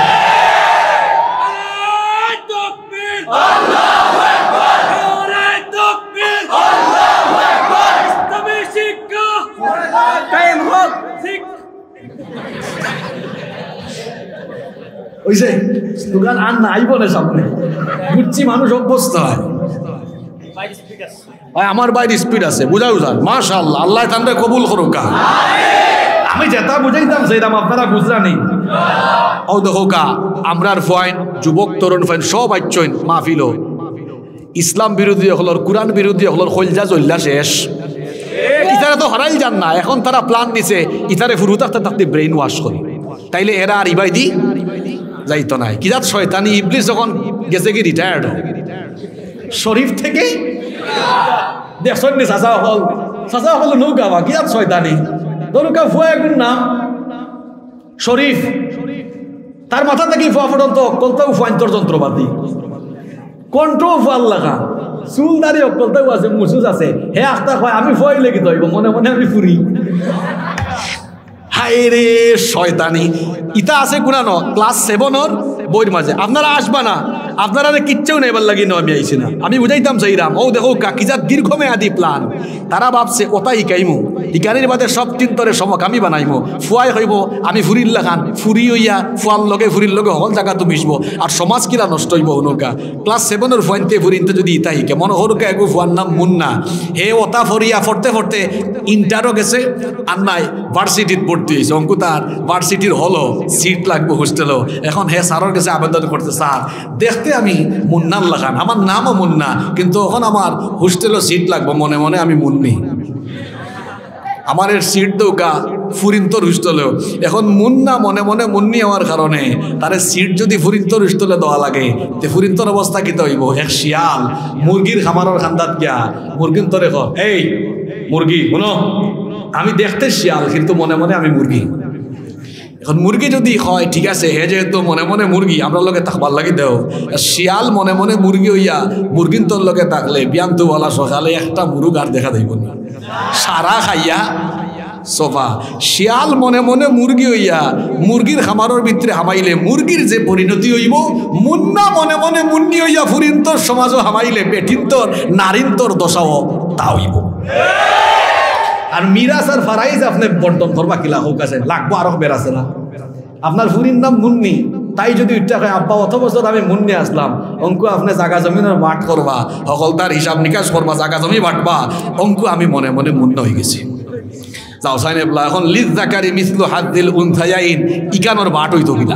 [SPEAKER 1] আল্লাহু আকবার, নারে তাকবীর, আল্লাহু আকবার, ইসলামী শিক্ষা কায়েম হোক। ওইছে স্লোগান আর নাই বলে সামনে বুঝছি মানুষ অভ্যস্ত হয়। ভাই আমার বাইরে স্পিড আছে, বুঝাও যান, মাশাআল্লাহ, আল্লাহ তাআলা কবুল করুক। আমি যেটা বুঝাইতাম সেইরাম আপনারা বুঝরানি। ও দেখো কা আমরার পয়েন্ট যুবক তরুণ পয়েন্ট সব আইচইন মাহফিল ইসলাম বিরোধী হলর, কোরআন বিরোধী হলর খলজা জল্লা শেষ। ইতারা তো হারাই যান না, এখন তারা প্ল্যান নিছে ইতারে ফুরু থাকতে থাকতে ব্রেইন ওয়াশ করি, তাইলে এরা আর ইবাইদি যাইতো নাই। কি যাত শয়তানি ইবলিস যখন গেছে কি রিটায়ার্ড শরীফ থেকে দেখছেন নি চাচা হল
[SPEAKER 2] চাচা হলো নৌকা বা কি আর শয়তানি নৌকা ফুয়া একজন নাম শরীফ তার মাথা থেকে ফুয়া পর্যন্ত অকলতাও ফুয়ান্তর যন্ত্রপাতি কণ্ঠ ফুয়াল লাগা চুল দাঁড়ি অকলতাও আছে মুসুজ আছে হে আখতা কয় আমি ফুয়াই লেগে দইব মনে মনে আমি ফুরি হায় রে শয়তানি ইটা আছে কোনানো ক্লাস সেভেনের বইয়ের মাঝে আপনারা আসবা না আপনারা কিচ্ছু নেবার লাগি না আমি আইছি না আমি বুঝাইতাম চাইরাম ও দেখো কাকিজার দীর্ঘমেয়াদী প্ল্যান তারা ভাবছে ওটাই শিকাইমু ইকানির বাদে সব চিন্তরে সমকামী বানাইমু ফুয়াই হইব আমি ফুরির লাগান ফুরি হইয়া ফুয়ার লগে ফুরির লগে হল জায়গা তো মিশবো আর সমাজ কিরা নষ্ট হইব হনুকা ক্লাস সেভেনের ফুয়াইনতে ফুরিনতে যদি ইটা শিকে মনে হরুকা একু ফুয়ার নাম মুন্না হে ওটা ফরিয়া ফরতে ফরতে ইন্টারও গেছে আর নাই ভার্সিটিত ভর্তি হয়েছে অঙ্কু তার ভার্সিটির হলো সিট লাগবে হোস্টেলও এখন হে স্যারের কাছে আবেদন করতে স্যার দেখতে আমি মুন্নার লাগান আমার নামও মুন্না কিন্তু এখন আমার হোস্টেলও সিট লাগবে মনে মনে আমি মুন্নি আমার এর সিট দৌকা ফুরিন্তর হোস্টেলেও এখন মুন্না মনে মনে মুন্নি হওয়ার কারণে তার সিট যদি ফুরিন্তর হোস্টেলে দেওয়া লাগে তে ফুরিন্তর অবস্থা কি হইব এক শিয়াল মুরগির খামারের খান্দাত গিয়া মুরগির তরে কর এই মুরগি শুনো আমি দেখতে শিয়াল কিন্তু মনে মনে আমি মুরগি এখন মুরগি যদি হয় ঠিক আছে হে যেহেতু মনে মনে মুরগি আমরা লগে থাকবার লাগে দেও শিয়াল মনে মনে মুরগি হইয়া মুরগির তোর লগে থাকলে বিয়ান্তু বলা সকালে একটা মুরগ আর দেখা দেব না সারা খাইয়া সোফা শিয়াল মনে মনে মুরগি হইয়া মুরগির খামারের ভিতরে হামাইলে মুরগির যে পরিণতি হইব মুন্না মনে মনে মুন্নি হইয়া ফুরিন্তর সমাজও হামাইলে বেঠিন্তর নারীন্তর দশাও তা হইব আর মিরাজ আর ফারাইজ আপনি বন্টন করবা কিলা হোক আছে লাগবো আরো বের আছে না আপনার ফুরির নাম মুন্নি তাই যদি উঠতে হয় আব্বা অত বছর আমি মুন্নি আসলাম অঙ্কু আপনি জাগা জমিনের বাট করবা সকল তার হিসাব নিকাশ করবা জাগা জমি বাটবা অঙ্কু আমি মনে মনে মুন্ন হয়ে গেছি যাও সাইনেবলা এখন লিজ জাকারি মিসলু হাদ্দিল উনসায়াইন ইকানোর বাট হইতো কিনা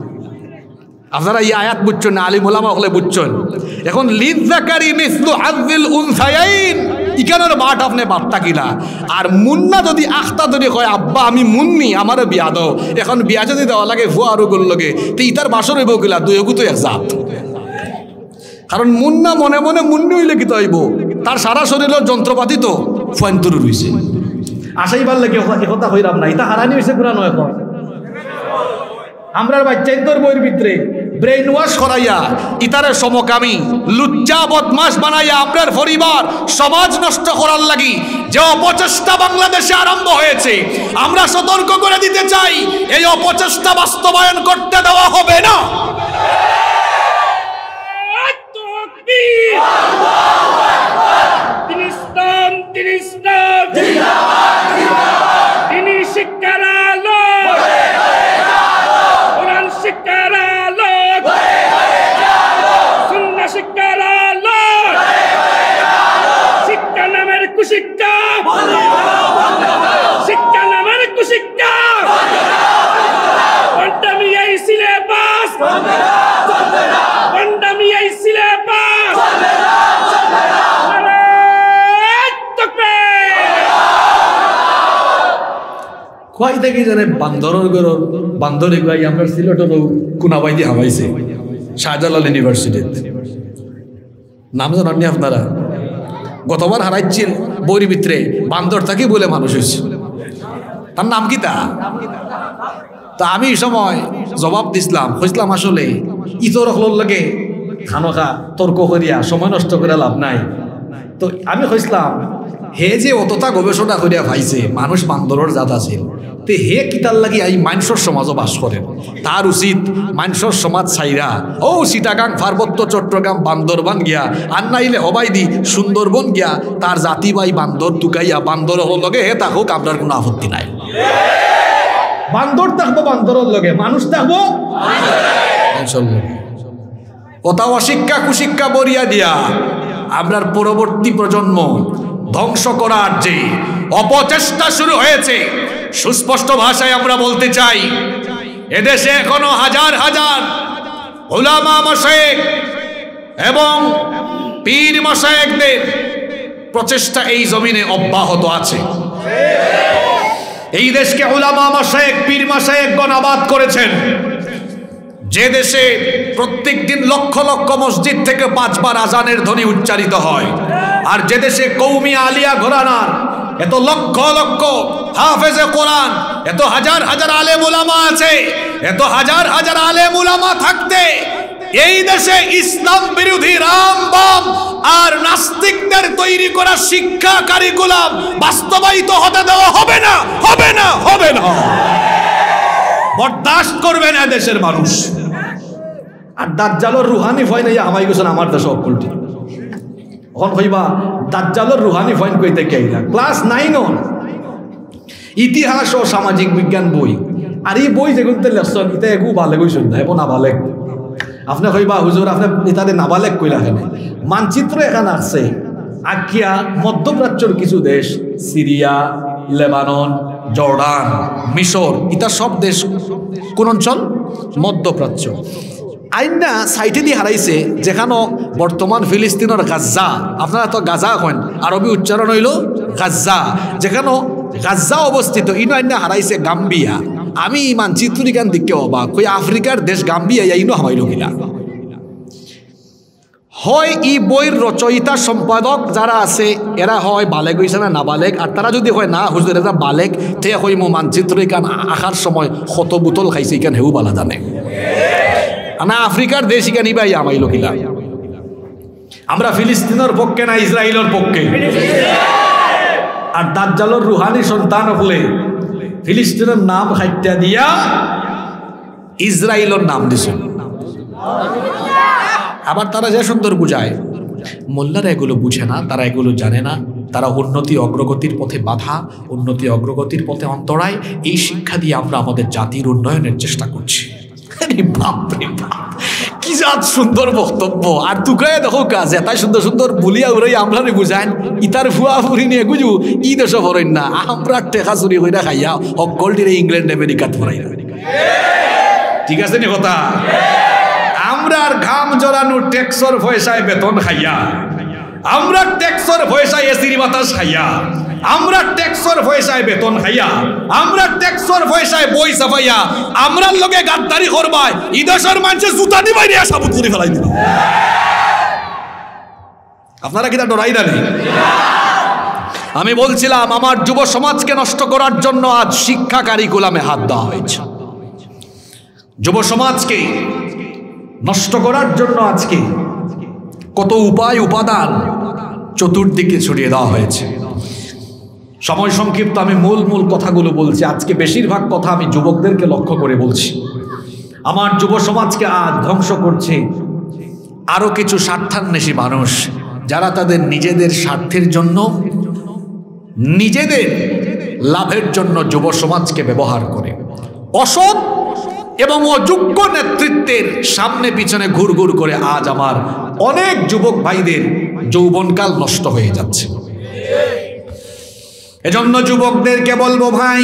[SPEAKER 2] আপনারা এই আয়াত বুঝছেন না আলিম ওলামা হলে বুঝছেন এখন লিজ জাকারি মিসলু হাদ্দিল উনসায়াইন ইকানোর বাট আপনি বাট্টা কিনা আর মুন্না যদি আখতা যদি কয় আব্বা আমি মুন্নি আমারও বিয়া দাও এখন বিয়া যদি দেওয়া লাগে ভুয়া আরো গোল লগে তো ইতার বাসর হইব কিলা দুই তো এক জাত কারণ মুন্না মনে মনে মুন্নি হইলে কি হইব তার সারা শরীরের যন্ত্রপাতি তো ফয়ন্তরু রইছে আসাইবার লাগে একথা হইরাম না এটা হারানি হয়েছে কোরআন এখন আমরার বাচ্চাই তোর বইয়ের ভিতরে ব্রেইন ওয়াশ করাইয়া ইতারের সমকামী লুচ্চা বদমাস বানাইয়া আপনার পরিবার সমাজ নষ্ট করার লাগি যে অপচেষ্টা বাংলাদেশে আরম্ভ হয়েছে আমরা সতর্ক করে দিতে চাই এই অপচেষ্টা বাস্তবায়ন করতে দেওয়া হবে না তিনি ইসলাম তিনি ইসলাম তিনি শিক্ষার আলো কোরআন শিক্ষার আলো সুন্নাহ শিক্ষার আলো শিক্ষা নামের কুশিক্ষা শিক্ষা নামের কুশিক্ষা পন্ডামি এই সিলেবাস পন্ডামি এই সিলেবাস কয় থেকে জানে বান্দরের গরর বান্দরে গাই আমরা সিলেটেরও কুনাবাই দিয়ে হামাইছে শাহজালাল ইউনিভার্সিটিতে নাম জানাননি আপনারা গতবার হারাইছেন বইয়ের ভিতরে বান্দর থাকি বলে মানুষ হয়েছে তার নাম কি তা তা আমি এই সময় জবাব দিছিলাম হইছিলাম আসলে ইতর হলোর লাগে খানোখা তর্ক করিয়া সময় নষ্ট করে লাভ নাই তো আমি কইছিলাম হে যে অতটা গবেষণা করিয়া পাইছে মানুষ বান্দরের জাত আছে তে হে কিতার লাগি এই মানুষের সমাজও বাস করেন তার উচিত মানুষের সমাজ ছাইরা ও চিটাগাং পার্বত্য চট্টগ্রাম বান্দরবান গিয়া আর নাইলে হবাই দি সুন্দরবন গিয়া তার জাতি বাই বান্দর টুকাইয়া বান্দর হল লগে হে থাকুক আপনার কোনো আপত্তি নাই বান্দর থাকবো বান্দরের লগে মানুষ থাকবো কথা অশিক্ষা কুশিক্ষা বরিয়া দিয়া আপনার পরবর্তী প্রজন্ম ধ্বংস করার যে অপচেষ্টা শুরু হয়েছে সুস্পষ্ট ভাষায় আমরা বলতে চাই এদেশে এখনো হাজার হাজার উলামা মাশায়েখ এবং পীর মাশায়েখদের প্রচেষ্টা এই জমিনে অব্যাহত আছে এই দেশকে উলামা মাশায়েখ পীর মাশায়েখগণ আবাদ করেছেন যে দেশে প্রত্যেক দিন লক্ষ লক্ষ মসজিদ থেকে পাঁচবার আজানের ধ্বনি উচ্চারিত হয় আর যে দেশে কৌমি আলিয়া ঘরানার এত লক্ষ লক্ষ হাফেজে কোরআন, এত হাজার হাজার আলেম উলামা আছে, এত হাজার হাজার আলেম উলামা থাকতে এই দেশে ইসলাম বিরোধী রাম বাম আর নাস্তিকদের তৈরি করা শিক্ষা কারিকুলাম বাস্তবায়িত হতে দেওয়া হবে না, হবে না, হবে না। বরদাস্ত করবে না দেশের মানুষ। আর দাজ্জালের রুহানি ভয় নাই আমাই গেছেন আমার দেশে অকুলটি এখন কইবা দাজ্জালের রুহানি ভয় কইতে কেইলা ক্লাস নাইন অন ইতিহাস ও সামাজিক বিজ্ঞান বই, আর এই বই যেগুলো লেখছেন এটা একু ভালে কইছেন না, এবং নাবালেক আপনি কইবা হুজুর আপনি ইতাদের নাবালেক কইলা কেন? মানচিত্র এখানে আছে আকিয়া মধ্যপ্রাচ্যের কিছু দেশ, সিরিয়া, লেবানন, জর্ডান, মিশর, এটা সব দেশ কোন অঞ্চল? মধ্যপ্রাচ্য। আইনা সাইটে দিয়ে হারাইছে যেখানে বর্তমান ফিলিস্তিনের গাজ্জা, আপনারা তো গাজা কন, আরবি উচ্চারণ হইল গাজ্জা, যেখানে গাজ্জা অবস্থিত, ইনো আইনা হারাইছে গাম্বিয়া। আমি মানচিত্র গান দিকে অবাক, কই আফ্রিকার দেশ গাম্বিয়া ইনো হামাইল কিনা? হয় ই বইয়ের রচয়িতা সম্পাদক যারা আছে এরা হয় বালেক হইছে না নাবালেক, আর তারা যদি হয় না হুজুর এরা বালেক, তে হয় মো মানচিত্র গান আসার সময় কত বোতল খাইছে ইকান হেউ বালা জানে না। আফ্রিকার দেশ ইকান ইবাই আমাইল কিলা? আমরা ফিলিস্তিনের পক্ষে না ইসরায়েলের পক্ষে? আর দাজ্জালের রুহানি সন্তান হলে ফিলিস্তিনের নাম হাইটা দিয়া ইসরায়েলের নাম দিছে। আবার তারা যে সুন্দর বুঝায়, মোল্লারা এগুলো বুঝে না, তারা এগুলো জানে না, তারা উন্নতি অগ্রগতির পথে বাধা, উন্নতি অগ্রগতির পথে অন্তরায়, এই শিক্ষা দিয়ে আমরা আমাদের জাতির উন্নয়নের চেষ্টা করছি। বাপরে বাপ, কি জাত সুন্দর বক্তব্য। আর তুকায় দেখো কাজ এটাই সুন্দর সুন্দর বলিয়া উড়াই আমরা বুঝাইন, ইতার ফুয়া ফুরি নিয়ে বুঝু ই দেশ ভরেন না, আমরা টেকা চুরি করে খাইয়া অকলটিরে ইংল্যান্ড আমেরিকাত ভরাই না। ঠিক আছে নি কথা? আমরা আর ঘাম জড়ানো ট্যাক্সর পয়সায় বেতন খাইয়া, আমরা ট্যাক্সর পয়সায় এসির বাতাস খাইয়া, আমরা ট্যাক্সর পয়সায় বেতন খাইয়া, আমরা ট্যাক্সর পয়সায় বই ছাপাইয়া আমরার লগে গাদ্দারি করবাই, ই দেশের মানুষের জুতা দিবাই নিয়ে সাবুত করে ফেলাই দিল। আপনারা কি তা ডরাই না? আমি বলছিলাম আমার যুব সমাজকে নষ্ট করার জন্য আজ শিক্ষা কারিকুলামে হাত দেওয়া হয়েছে। যুব সমাজকে নষ্ট করার জন্য আজকে কত উপায় উপাদান চতুর্দিকে ছড়িয়ে দেওয়া হয়েছে। সময় সংক্ষিপ্ত, আমি মূল মূল কথাগুলো বলছি। আজকে বেশিরভাগ কথা আমি যুবকদেরকে লক্ষ্য করে বলছি। আমার যুব সমাজকে আজ ধ্বংস করছে আরো কিছু স্বার্থান্বেষী মানুষ, যারা তাদের নিজেদের স্বার্থের জন্য, নিজেদের লাভের জন্য যুব সমাজকে ব্যবহার করে অসৎ এবং অযোগ্য নেতৃত্বের সামনে পিছনে ঘুরঘুর করে আজ আমার অনেক যুবক ভাইদের যৌবনকাল নষ্ট হয়ে যাচ্ছে। এজন্য যুবকদেরকে বলবো, ভাই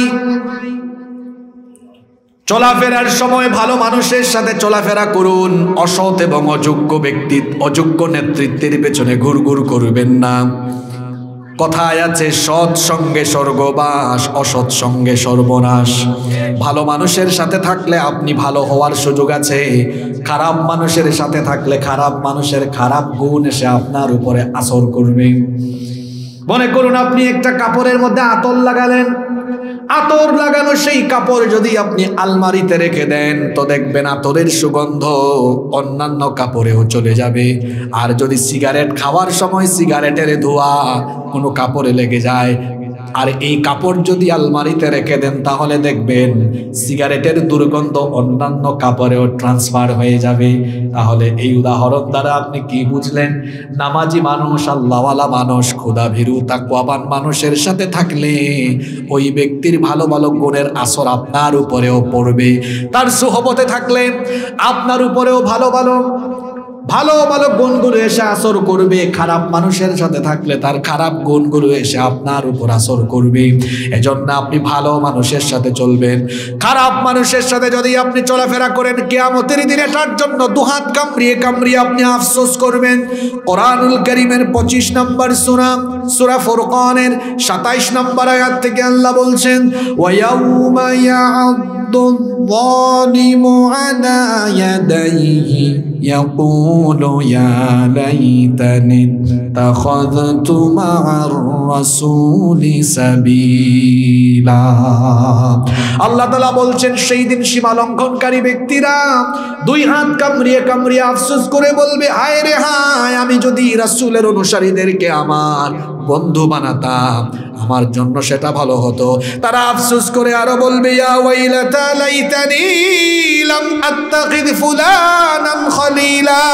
[SPEAKER 2] চলাফেরার সময় ভালো মানুষের সাথে চলাফেরা করুন, অসৎ এবং অযোগ্য ব্যক্তি, অযোগ্য নেতৃত্বের পেছনে ঘুরঘুর করবেন না। কথায় আছে সৎ সঙ্গে স্বর্গবাস, অসৎ সঙ্গে সর্বনাশ। ভালো মানুষের সাথে থাকলে আপনি ভালো হওয়ার সুযোগ আছে, খারাপ মানুষের সাথে থাকলে খারাপ মানুষের খারাপ গুণ এসে আপনার উপরে আসর করবে। মনে করুন আপনি একটা কাপড়ের মধ্যে আতর লাগালেন, আতর লাগানো সেই কাপড় যদি আপনি আলমারিতে রেখে দেন তো দেখবেন আতরের সুগন্ধ অন্যান্য কাপড়েও চলে যাবে। আর যদি সিগারেট খাওয়ার সময় সিগারেটের ধোঁয়া কোনো কাপড়ে লেগে যায়, আর এই কাপড় যদি আলমারিতে রেখে দেন তাহলে দেখবেন সিগারেটের দুর্গন্ধ অন্যান্য কাপড়েও ট্রান্সফার হয়ে যাবে। তাহলে এই উদাহরণ দ্বারা আপনি কি বুঝলেন? নামাজি মানুষ, আল্লাহওয়ালা মানুষ, খোদা ভীরু তাকওয়াবান মানুষের সাথে থাকলে ওই ব্যক্তির ভালো ভালো গুণের আসর আপনার উপরেও পড়বে। তার সুহবতে থাকলে আপনার উপরেও ভালো ভালো ভালো ভালো গুণগুলো এসে আসর করবে। খারাপ মানুষের সাথে থাকলে তার খারাপ গুণগুলো এসে আপনার উপর আসর করবে। এজন্য আপনি ভালো মানুষের সাথে চলবেন। খারাপ মানুষের সাথে যদি আপনি চলাফেরা করেন, কিয়ামতের দিনে তার জন্য দুহাত কামড়িয়ে কামড়িয়ে আপনি আফসোস করবেন। কোরআনুল কারীমের পঁচিশ নম্বর সূরা, সূরা ফুরকানের সাতাইশ নম্বর আয়াত থেকে আল্লাহ বলছেন, ওয়া ইয়াউমা ইয়া'আদ
[SPEAKER 1] الظالم على يديه يقول يا ليتني اتخذت مع الرسول سبيلا আল্লাহ তাআলা বলছেন সেই দিন সীমা লঙ্ঘনকারী ব্যক্তিরা দুই হাত কামড়িয়ে কামড়িয়ে আফসোস করে বলবে হায় রে হায় আমি যদি রাসূলের অনুসারীদেরকে আমার বন্ধু বানাতাম আমার জন্য সেটা ভালো হতো তারা আফসোস করে আরো বলবে ইয়া ওয়াইলাতা লাইতানি লাম আত্তাখিয ফুলানান খলিলা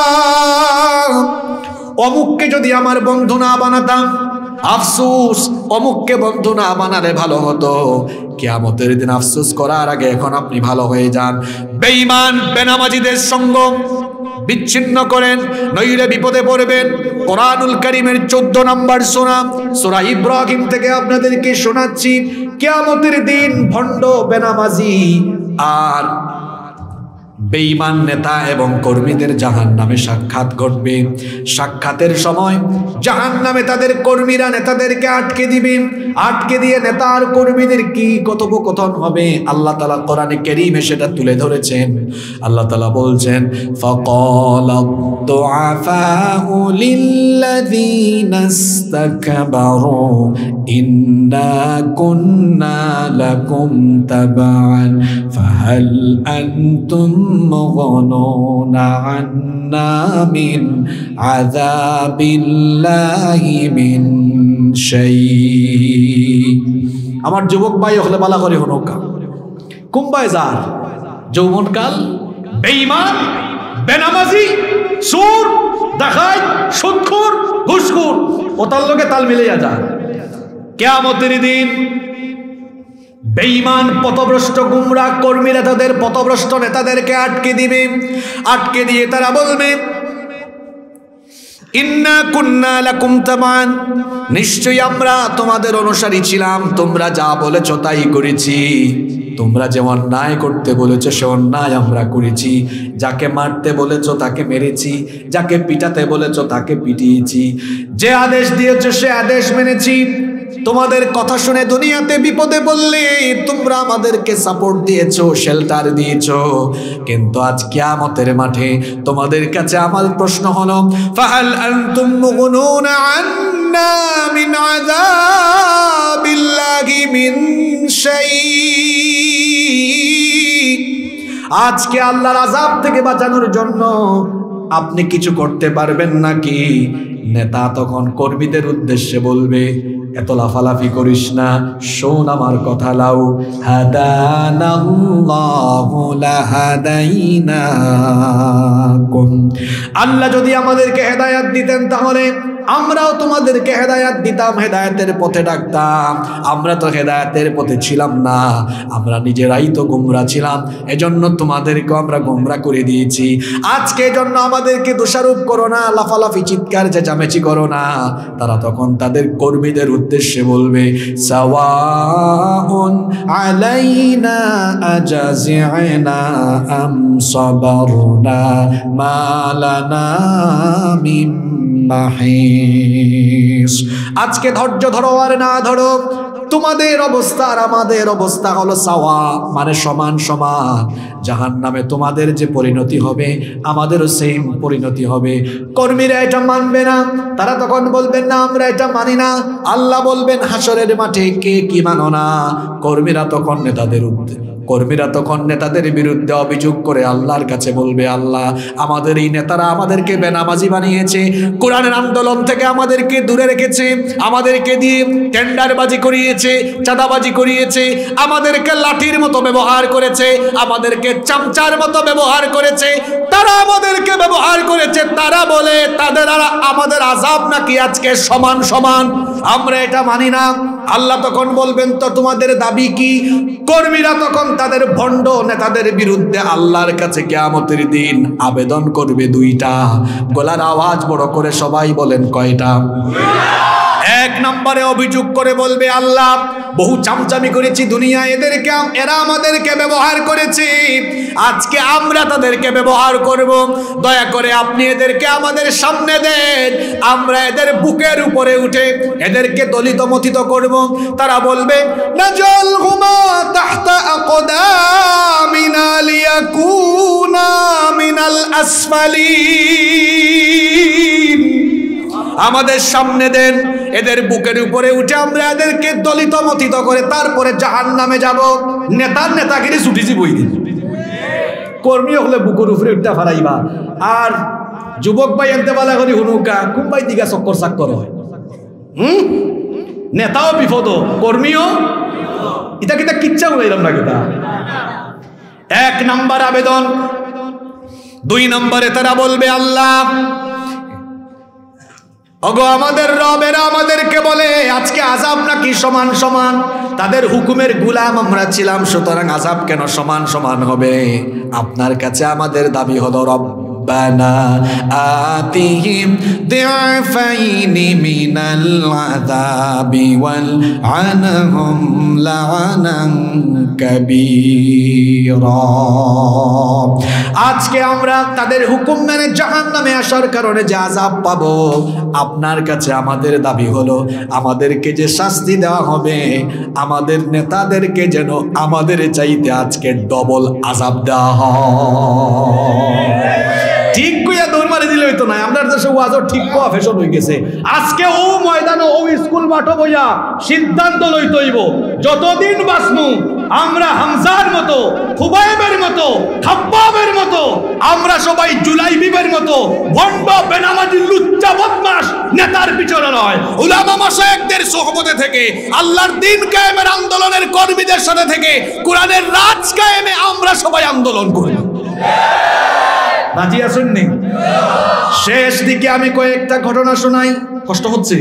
[SPEAKER 1] অমুককে যদি আমার বন্ধু না বানাতাম আফসোস অমুককে বন্ধু না বানালে ভালো হতো কিয়ামতের দিন আফসোস করার আগে এখন আপনি ভালো হয়ে যান বেঈমান বেনামাজিদের সঙ্গ বিচ্ছিন্ন করেন নইলে বিপদে পড়বেন কোরআনুল কারীমের চৌদ্দ নম্বর সূরা সূরা ইব্রাহিম থেকে আপনাদেরকে শোনাচ্ছি কিয়ামতের দিন ভণ্ড বেনামাজি আর বেঈমান নেতা এবং কর্মীদের জাহান্নামে সাক্ষাৎ ঘটবে সাক্ষাতের সময় জাহান্নামে তাদের কর্মীরা নেতাদেরকে আটকে দিবে আটকে দিয়ে নেতা আর কর্মীদের কি কথোপকথন হবে আল্লাহ তাআলা কোরআনে কারীমে সেটা তুলে ধরেছেন আল্লাহ তাআলা বলছেন ফাকালা দুআফাউ লিল্লাযীনা ইসতাকবারু ইন্না কুন্না লাকুম তাবান ফাহাল আনতুম مغنون عنا من عذاب الله من شيء আমার যুবক ভাই হলে বালা করে হনকা কুম্বায় যার যৌবনকাল বেঈমান বেনামাজি সুর ডাকাত সুদখোর ঘুষখোর ও তার লগে তাল মিলিয়া যায় কিয়ামতের দিন বেঈমান পথভ্রষ্ট গুমরাহ কর্মীরা তাদের পথভ্রষ্ট নেতাদেরকে আটকে দিবে আটকে দিয়ে তারা বলবে ইন্না কুন্না লাকুম তাবান নিশ্চয়ই আমরা তোমাদের অনুসারী ছিলাম তোমরা যা বলেছ তাই করেছি তোমরা যে অন্যায় করতে বলেছো সে অন্যায় আমরা করেছি যাকে মারতে বলেছো তাকে মেরেছি যাকে পিটাতে বলেছো তাকে পিটিয়েছি যে আদেশ দিয়েছো সে আদেশ মেনেছি তোমাদের কথা শুনে দুনিয়াতে বিপদে পড়লে তোমরা আমাদেরকে সাপোর্ট দিয়েছো শেল্টার দিয়েছো কিন্তু আজ কিয়ামতের মাঠে তোমাদের কাছে আমার প্রশ্ন হলো ফাহাল আনতুম মুগনুনা আন্না মিন আযাবিল্লাহি মিন শাই আজকে আল্লাহর আযাব থেকে বাঁচানোর জন্য আপনি কিছু করতে পারবেন নাকি নেতা তখন কর্মীদের উদ্দেশ্যে বলবে এত লাফালাফি করিস না শোন আমার কথা লাও হাদানাল্লাহু লাহাদাইনাকুম আল্লাহ যদি আমাদেরকে হেদায়েত দিতেন তাহলে আমরাও তোমাদেরকে হেদায়েত দিতাম হেদায়েতের পথে ডাকতাম আমরা তো হেদায়েতের পথে ছিলাম না আমরা নিজেরাই তো গোমরা ছিলাম এজন্য তোমাদেরকে আমরা গোমরা করে দিয়েছি আজকে এজন্য আমাদেরকে দোষারোপ করো না লাফালাফি চিৎকার চেঁচামেচি করো না তারা তখন তাদের কর্মীদের উদ্দেশ্যে বলবে সাওয়াউন আলাইনা আজাজি'না আম সাবারনা মা লানা মিন মাহিস আজকে ধৈর্য ধরো আর না ধরো তোমাদের অবস্থা আর আমাদের অবস্থা হলো সাওয়া মানে সমান সমান জাহান্নামে তোমাদের যে পরিণতি হবে আমাদেরও সেম পরিণতি হবে কর্মীরা এটা মানবে না তারা তখন বলবেন না আমরা এটা মানি না আল্লাহ বলবেন হাসরের মাঠে কে কি মানো না কর্মীরা তখন নেতাদের উদ্দেশ্যে কর্মীরা তখন নেতাদের বিরুদ্ধে অভিযোগ করে আল্লাহর কাছে বলবে আল্লাহ আমাদের এই নেতারা আমাদেরকে বেনামাজি বানিয়েছে কোরআনের আন্দোলন থেকে আমাদেরকে দূরে রেখেছে আমাদেরকে দিয়ে টেন্ডারবাজি করিয়েছে চাঁদাবাজি করিয়েছে আমাদেরকে লাঠির মতো ব্যবহার করেছে আমাদেরকে চামচার মতো ব্যবহার করেছে তারা আমাদেরকে ব্যবহার করেছে তারা বলে তাদের আর আমাদের আযাব নাকি আজকে সমান সমান আমরা এটা মানি না আল্লাহ তখন বলবেন তো তোমাদের দাবি কি কর্মীরা তখন তাদের ভণ্ড নেতাদের বিরুদ্ধে আল্লাহর কাছে কিয়ামতের দিন আবেদন করবে দুইটা গলার আওয়াজ বড় করে সবাই বলেন কয়টা এক নম্বরে অভিযোগ করে বলবে আল্লাহ বহু চামচামি করেছি দুনিয়া এদেরকে এরা আমাদেরকে ব্যবহার করেছে আজকে আমরা তাদেরকে ব্যবহার করব দয়া করে আপনি এদেরকে আমাদের সামনে দেন আমরা এদের বুকের উপরে উঠে এদেরকে দলিত মথিত করব তারা বলবে নাজাল হুমা তাহতা আকদাম আসফালিন, আমাদের সামনে দেন, এদের বুকের উপরে উঠে আমরা এদেরকে দলিত মথিত করে তারপরে জাহান্নামে যাব। নেতার নেতাগিরি ছুটিছি বই দিন, কর্মী হলে বুকের উপরে উঠতে ফারাইবা। আর যুবক ভাই এনতে বালা করি হুনুকা কুম্বাই দিঘা চক্কর চাক্কর হয়। হুম, নেতাও বিপদ, কর্মীও ইটা কিতা কিচ্ছা উড়াইলাম না কিতা। এক নাম্বার আবেদন। দুই নম্বরে তারা বলবে, আল্লাহ ওগো আমাদের রবেরা আমাদেরকে বলে আজকে আযাব নাকি সমান সমান, তাদের হুকুমের গুলাম আমরা ছিলাম, সুতরাং আযাব কেন সমান সমান হবে? আপনার কাছে আমাদের দাবি হলো, রব্বানা আতিহিম দিআফাইনি মিনাল আযাবি ওয়াল আনহুম লাআনান কাবীরা। আজকে আমরা তাদের হুকুম মেনে জাহান্নামে আসার কারণে যে আযাব পাবো, আপনার কাছে আমাদের দাবি হলো আমাদেরকে যে শাস্তি দেওয়া হবে, আমাদের নেতাদেরকে যেন আমাদের চাইতে আজকে ডবল আযাব দেওয়া হয়। ঠিক কইয়া দৌড় মারি দিলে হইতো না। আমরা দেশে ওয়াজও ঠিক কোয়া ফ্যাশন হয়ে গেছে। আজকে ও ময়দানে ও স্কুল মাঠে বইয়া সিদ্ধান্ত লইতে হইব, যতদিন বাঁচমু আমরা হামজার মতো, খুবাইবের মতো, খাব্বাবের মতো, আমরা সবাই জুলাইবিবের মতো ভণ্ড বেনামাজি লুচ্চা বদমাশ নেতার পিছনে নয়, উলামা মাশায়েখদের সোহবতে থেকে, আল্লাহর দ্বীন কায়েমের আন্দোলনের কর্মীদের সাথে থেকে কোরআনের রাজ কায়েমে আমরা সবাই আন্দোলন করব। রাজি আছেন নি? শেষ দিকে আমি কয়েকটা ঘটনা শোনাই, কষ্ট হচ্ছে?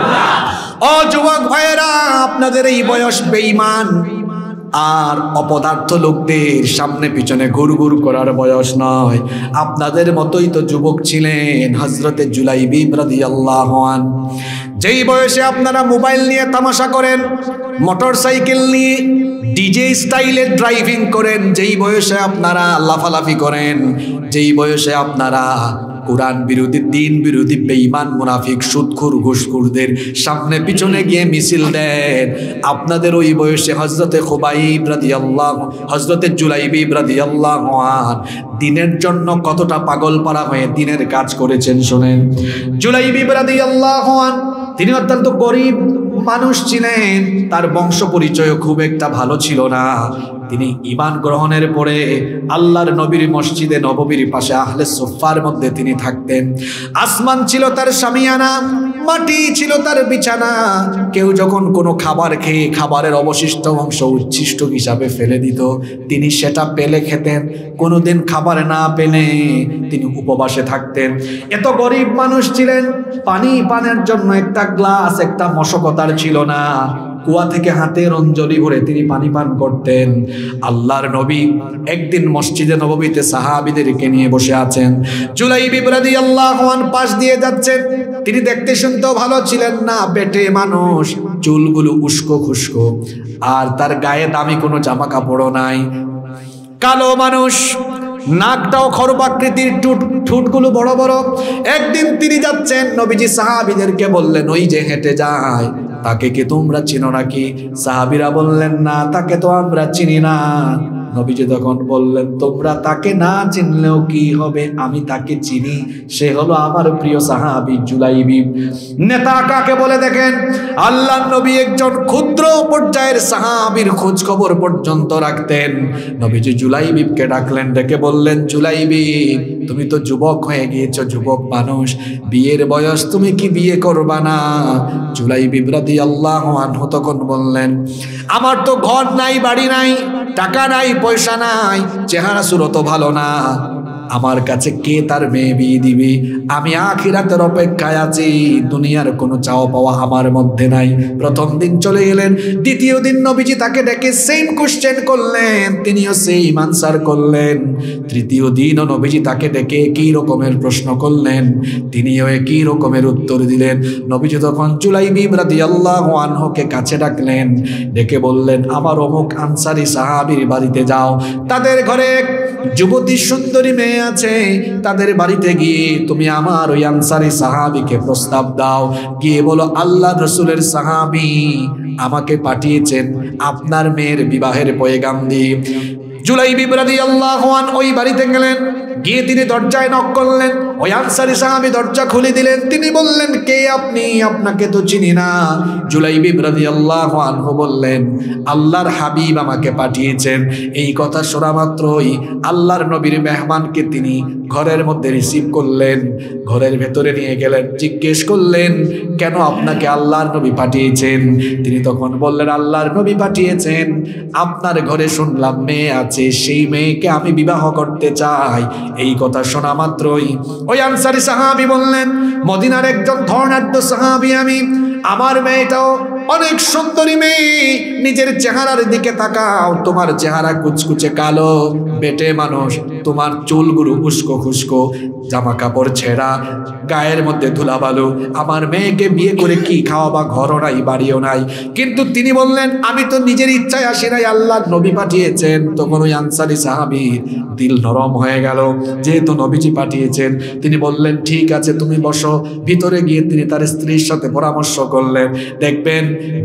[SPEAKER 1] ও যুবক ভাইয়েরা, আপনাদের এই বয়স বেঈমান আর অপদার্থ লোকদের সামনে পিছনে ঘুরঘুর করার বয়স নয়। আপনাদের মতোই তো যুবক ছিলেন হযরতে জুলাইবিব রাদিয়াল্লাহু আনহু। যেই বয়সে আপনারা মোবাইল নিয়ে তামাশা করেন, মোটর সাইকেল নিয়ে ডিজে স্টাইলে ড্রাইভিং করেন, যেই বয়সে আপনারা লাফালাফি করেন, যেই বয়সে আপনারা কোরআন বিরোধী, দিন বিরোধী বেঈমান মুনাফিক সুদখোর ঘুষখোরদের সামনে পিছনে গিয়ে মিছিল দেন, আপনাদের ওই বয়সে হযরতে খুবাইব রাদিয়াল্লাহু, হযরতে জুলাইবিব রাদিয়াল্লাহু আনহু দিনের জন্য কতটা পাগল পারা হয়ে দিনের কাজ করেছেন শোনেন। জুলাইবিব রাদিয়াল্লাহু আনহু তিনি অত্যন্ত গরিব মানুষ ছিলেন, তার বংশ পরিচয় খুব একটা ভালো ছিল না। তিনি ঈমান গ্রহণের পরে আল্লাহর নবীর মসজিদে নববীর পাশে আহলে সুফফার মধ্যে তিনি থাকতেন। আসমান ছিল তার শামিয়ানা, মাটি ছিল তার বিছানা। কেউ যখন কোনো খাবার খেয়ে খাবারের অবশিষ্ট অংশ উচ্ছিষ্ট হিসাবে ফেলে দিত, তিনি সেটা পেলে খেতেন। কোনোদিন খাবার না পেলে তিনি উপবাসে থাকতেন। এত গরিব মানুষ ছিলেন, পানি পানের জন্য একটা গ্লাস, একটা মশক তার ছিল না। কুয়া থেকে হাতের অঞ্জলি ভরে তিনি পানি পান করতেন। আল্লাহর নবী একদিন মসজিদে নববীতে সাহাবীদেরকে নিয়ে বসে আছেন। জুলাইবিব রাদিয়াল্লাহু আনহু পাশ দিয়ে যাচ্ছেন। তিনি দেখতে শুনতেও ভালো ছিলেন না, বেটে মানুষ, চুলগুলো উস্কো খুস্কো, আর তার গায়ে দামি কোনো জামা কাপড়ও নাই। কালো মানুষ, নাকটাও খরবাকৃতির, ঠুট ঠুটগুলো বড় বড়। একদিন তিনি যাচ্ছেন, নবীজি সাহাবীদেরকে বললেন, ওই যে হেঁটে যায় তাকে কি তোমরা চিনো নাকি? সাহাবীরা বললেন, না, তাকে তো আমরা চিনি না। নবীজি তখন বললেন, তোমরা তাকে না চিনলেও কি হবে, আমি তাকে চিনি, সে হলো আমার প্রিয় সাহাবী জুলাইবিব। নেতা কাকে বলে দেখেন? আল্লাহর নবী একজন ক্ষুদ্র পর্যায়ের সাহাবীর খোঁজ খবর পর্যন্ত রাখতেন। নবীজি জুলাইবিবকে ডাকলেন, ডেকে বললেন, জুলাইবিব, তুমি তো যুবক হয়ে গিয়েছো, যুবক মানুষ, বিয়ের বয়স, তুমি কি বিয়ে করবা না? জুলাইবিব রাদিয়াল্লাহু আনহু তখন বললেন, আমার তো ঘর নাই, বাড়ি নাই, টাকা নাই, পয়সা নাই, চেহারা সুরত ভালো না, আমার কাছে কে তার মেয়ে বিয়ে দিবে? আমি আখিরাতের অপেক্ষায় আছি, দুনিয়ার কোনো চাওয়া পাওয়া আমার মধ্যে নাই। প্রথম দিন চলে গেলেন। দ্বিতীয় দিন নবীজি তাকে ডেকে সেম কোশ্চেন করলেন, তিনিও সেম আনসার করলেন। তৃতীয় দিনও নবীজি তাকে ডেকে একই রকমের প্রশ্ন করলেন, তিনিও একই রকমের উত্তর দিলেন। নবীজি তখন জুলাইবিব রাদিয়াল্লাহু আনহুকে কাছে ডাকলেন, ডেকে বললেন, আমার অমুক আনসারি সাহাবীর বাড়িতে যাও, তাদের ঘরে এক যুবতী সুন্দরী মেয়ে আছে, তাদের বাড়িতে গিয়ে তুমি আমার ওই আনসারী সাহাবীকে প্রস্তাব দাও, গিয়ে বলো, আল্লাহ রাসূলের সাহাবী আমাকে পাঠিয়েছেন আপনার মেয়ের বিবাহের পয়গাম দিয়ে। জুলাইবি রাদিয়াল্লাহু আনহু ওই বাড়িতে গেলেন, গিয়ে তিনি দরজায় নক করলেন। ওই আনসারী সাহাবী দরজা খুলে দিলেন। তিনি বললেন, কে আপনি? আপনাকে তো চিনি না। জুলাইবি রাদিয়াল্লাহু আনহু বললেন, আল্লাহর হাবিব আমাকে পাঠিয়েছেন। এই কথা শোনা মাত্রই আল্লাহর নবীর মেহমানকে তিনি ঘরের মধ্যে রিসিভ করলেন, ঘরের ভেতরে নিয়ে গেলেন, জিজ্ঞেস করলেন, কেন আপনাকে আল্লাহর নবী পাঠিয়েছেন? তিনি তখন বললেন, আল্লাহর নবী পাঠিয়েছেন, আপনার ঘরে শুনলাম মেয়ে আছে, সেই মেয়েকে আমি বিবাহ করতে চাই। এই কথা শোনা মাত্রই ওই আনসারী সাহাবী বললেন, মদিনার একজন ধনাঢ্য সাহাবী আমি, আমার মেয়েটাও অনেক সুন্দরী মেয়ে, নিজের চেহারার দিকে তাকাও, তোমার চেহারা কুচকুচে কালো, বেটে মানুষ, তোমার চুলগুলো উস্কো খুস্কো, জামা কাপড় ছেঁড়া, গায়ের মধ্যে ধুলাবালু, আমার মেয়েকে বিয়ে করে কি খাওয়াবা? ঘরও নাই, বাড়িও নাই। কিন্তু তিনি বললেন, আমি তো নিজের ইচ্ছায় আসি নাই, আল্লাহ নবী পাঠিয়েছেন। তখন ওই আনসারী সাহাবীর দিল নরম হয়ে গেল, যেহেতু নবীজি পাঠিয়েছেন। তিনি বললেন, ঠিক আছে, তুমি বসো। ভিতরে গিয়ে তিনি তার স্ত্রীর সাথে পরামর্শ করলেন। দেখবেন